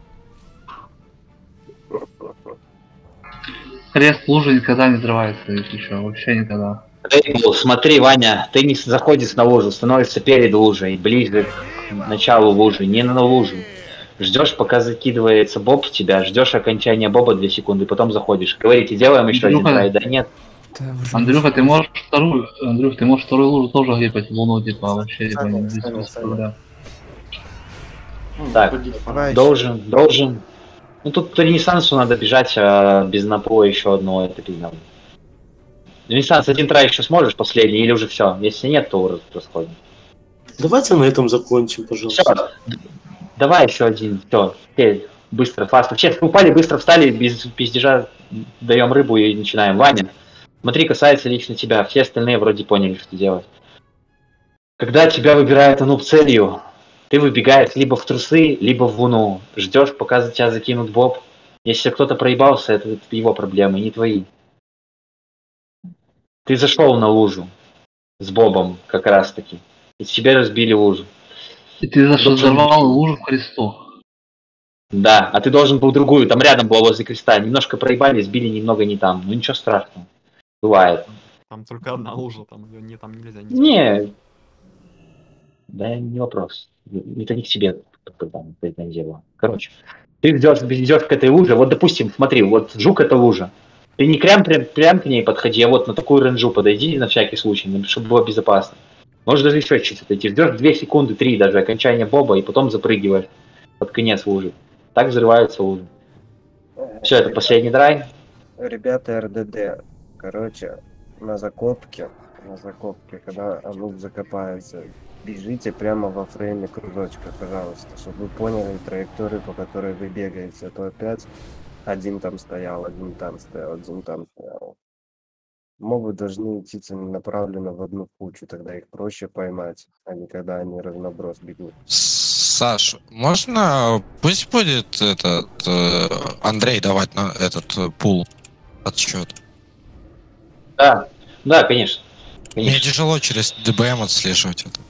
Крест лужи никогда не взрывается, если что, вообще никогда. Рейбл, смотри, Ваня, ты не заходишь на лужу, становишься перед лужей, ближе к началу лужи, не на лужу. Ждешь, пока закидывается боб в тебя, ждешь окончания боба 2 секунды, потом заходишь. Говорите, делаем еще один трай, да нет? Андрюха, ты можешь вторую лужу тоже грипать в луну, типа, вообще, типа, не представляю. Так, должен. Ну тут по Ренессансу надо бежать, а без напоя еще одного, это пиздец. Ренессанс, один трай еще сможешь последний, или уже все? Если нет, то расходим. Давайте на этом закончим, пожалуйста. Все. Давай еще один, все, быстро, фаст. Вообще, упали, быстро встали, без пиздежа даем рыбу и начинаем. Ваня, смотри, касается лично тебя, все остальные вроде поняли, что делать. Когда тебя выбирают ануб целью, ты выбегаешь либо в трусы, либо в луну. Ждешь, пока за тебя закинут боб. Если кто-то проебался, это его проблемы, не твои. Ты зашел на лужу с бобом как раз таки, и тебе разбили лужу. И ты взорвал лужу в кресту. Да, а ты должен был другую, там рядом было возле креста. Немножко проебали, сбили немного не там. Ну ничего страшного. Бывает. Там только одна лужа, там ее там нельзя. Не. Да не вопрос. Это не к тебе это дело. Короче, ты идешь к этой луже. Вот допустим, смотри, вот жук это лужа. Ты не прям к ней подходи, а вот на такую ренжу подойди на всякий случай, чтобы было безопасно. Может даже еще чуть-чуть отойти. Ждешь 2 секунды, 3 даже окончания боба, и потом запрыгиваешь под конец лужи. Так взрываются лужи. Все, это последний драй. Ребята, РДД, короче, на закопке, когда ануб закопается, бежите прямо во фрейме кружочка, пожалуйста, чтобы вы поняли траекторию, по которой вы бегаете. А то опять один там стоял, один там стоял, один там стоял. Мобы должны идти целенаправленно в одну кучу, тогда их проще поймать, а не когда они разноброс бегут. Саш, можно, пусть будет этот Андрей давать на этот пул отсчет. Да, конечно. Мне тяжело через ДБМ отслеживать это.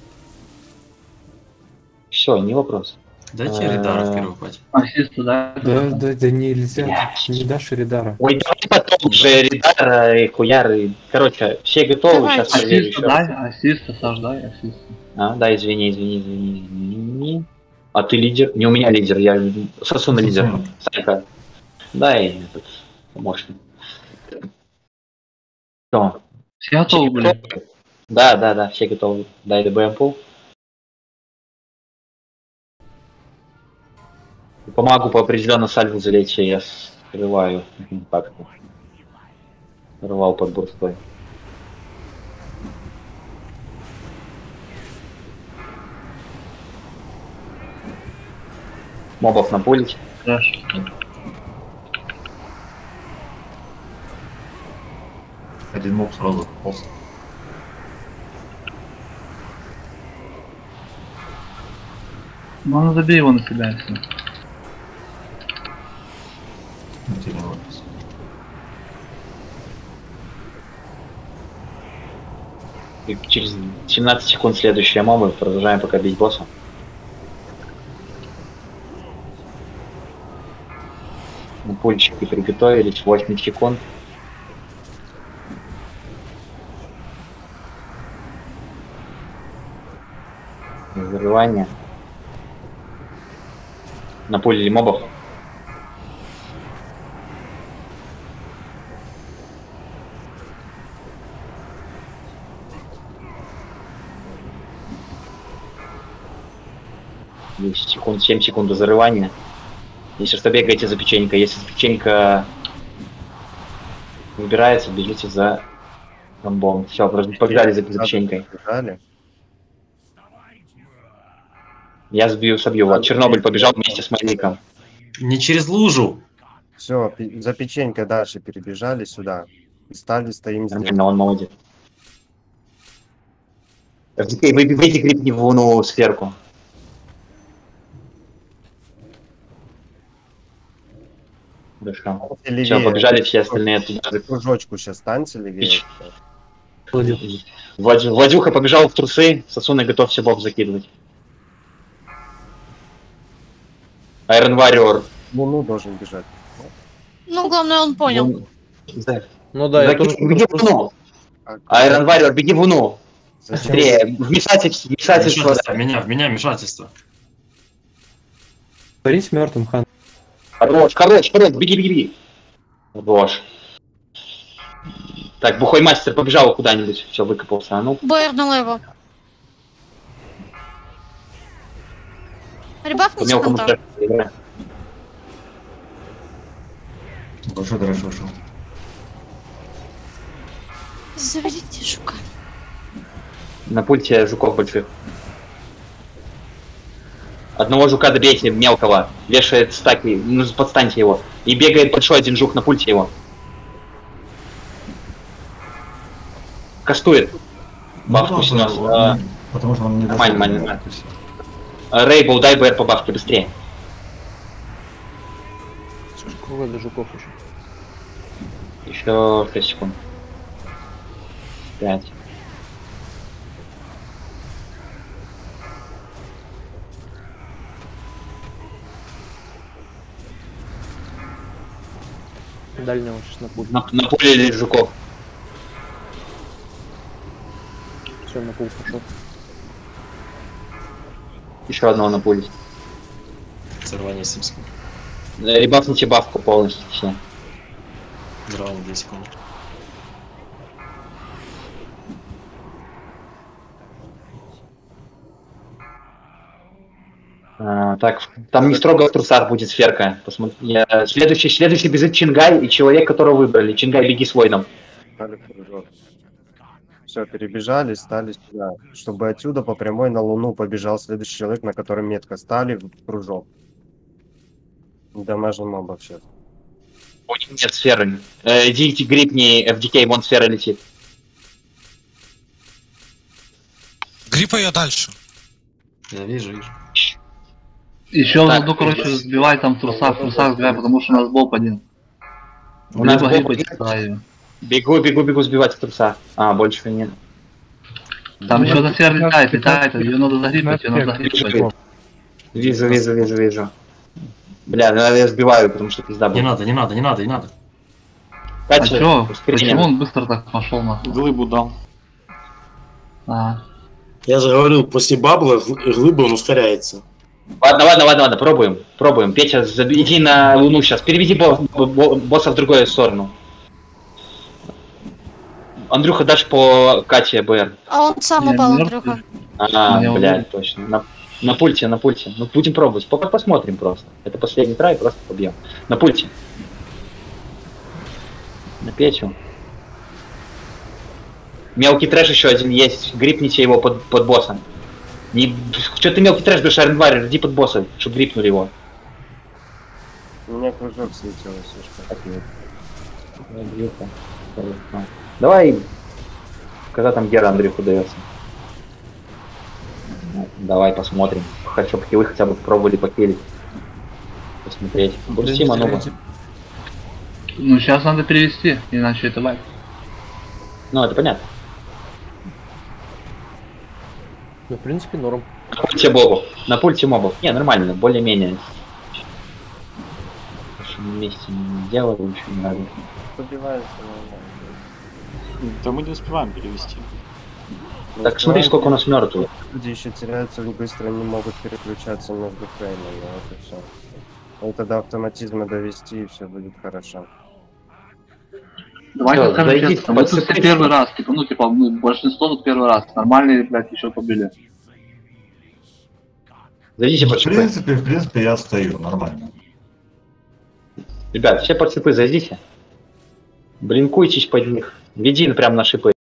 Все, не вопрос. Дайте Ридара в первую пать. Ассиста, да? Да нельзя. Не дашь Ридара. Ой, давай потом же Ридара и Хуяр. Короче, все готовы, сейчас проверю еще. Ассиста, Саш, дай ассиста. Да, извини. А ты лидер? Не у меня лидер, я Сосуна лидер. Сайка. Дай этот помощник. Что? Все готовы были? Да, все готовы. Дай ДБМ пул. Помогу по определенно сальву залечь, я скрываю импакт. Рвал под бурстой. Мобов напулить. Хорошо. Один моб сразу попался. Ну, забей его на себя, если. И через 17 секунд следующие мобы, продолжаем пока бить босса. Пульчики приготовились, 8 секунд. Зарывание. Напулили мобов. Секунд, 7 секунд до зарывания. Если что, бегаете за печенькой. Если печенька выбирается, бежите за бомбом. Все, побежали за печенькой. Я собью. Вот, Чернобыль побежал вместе с Майником. Не через лужу. Все, за печенькой дальше перебежали сюда. И стоим здесь. Нормально, он молодец. FDK, выбейте грибневую сферку. Хорошо. Все, побежали все остальные туда. Кружочку сейчас станьте левее. Владюха побежал в трусы, Сосуны готовься боб закидывать. Iron Warrior. Ну, должен бежать. Ну, главное, он понял. Ну да, я тоже... Беги в луну. Iron Warrior, беги в луну. Быстрее. Вмешательство. В меня вмешательство. Борись мертвым, хан. Хорош, беги. Хорош. Так, бухой мастер побежал куда-нибудь, все, выкопался, а ну. БР налево. Ребахните контакт. Хорошо. Заведите жука. На пульте жуков больших. Одного жука добейте, мелкого. Вешает стаки, ну подстаньте его. И бегает большой один жук на пульте его. Кастует. Бафку снес. Потому что он не нормально. Рейбл, дай БР по бабке быстрее. Сколько до жуков еще? Еще 6 секунд. 5. Дальнего сейчас на пуль. На пуле или жуков. Все, на пул пошел. Еще одного на пуле. Взорвание 7 секунд. Ребафните бафку полностью все. Взорвание 2 секунды. Так, там не строго в трусах будет сферка. Посмотри. Следующий бежит Чингай и человек, которого выбрали. Чингай, беги с воином. Все, перебежали, стали сюда. Чтобы отсюда по прямой на Луну побежал следующий человек, на котором метка стали в кружок. Дамажен моба вообще. У них нет сферы. Идите грипни FDK, вон сфера летит. Гриппа я дальше. Я вижу. Еще одну, короче, сбивай там в трусах сбивай, потому что у нас боб один. У нас Бегу сбивать в труса. Больше нет. Там еще за сфера летает, ее надо загрипать, Вижу. Бля, я сбиваю, потому что пизда будет. Не надо. А чё? Почему он быстро так пошел на? Глыбу дал. Я же говорил, после бабла глыба он ускоряется. Ладно, пробуем. Петя, иди на Луну сейчас, переведи босса в другую сторону. Андрюха, дашь по Кате БР. А он сам упал, Андрюха. Блядь, точно. На пульте. Ну, будем пробовать. Посмотрим просто. Это последний трай, просто побьем. На пульте. На Петю. Мелкий трэш еще один есть. Грипните его под боссом. Что ты мелкий трэш бьешь, Iron Warrior? Иди под босса, чтобы грипнули его. У меня кружок светился. Давай, когда там Гера Андрюху дается. Давай посмотрим. Хочу вы хотя бы пробовали покилить. Посмотреть. Бурсима, ну. Ну сейчас надо перевести, иначе это лайк. Ну это понятно. Ну, в принципе, норм. На пульте мобов. Не, нормально, более-менее. Вместе не делаю, ничего не надо. Да мы не успеваем перевести. Так смотри, сколько у нас мертвых. Люди еще теряются, быстро не могут переключаться между фреймами, вот и все. Это до автоматизма довести, и все будет хорошо. Давайте Всё, скажем зайдите, честно, мы тут все подсыпайте. первый раз, типа, ну, типа, большинство тут первый раз. Нормальные, блядь, еще побили. Зайдите В под шипы. принципе, я стою нормально. Ребят, все под шипы зайдите. Блинкуйтесь под них. Веди прям на шипы.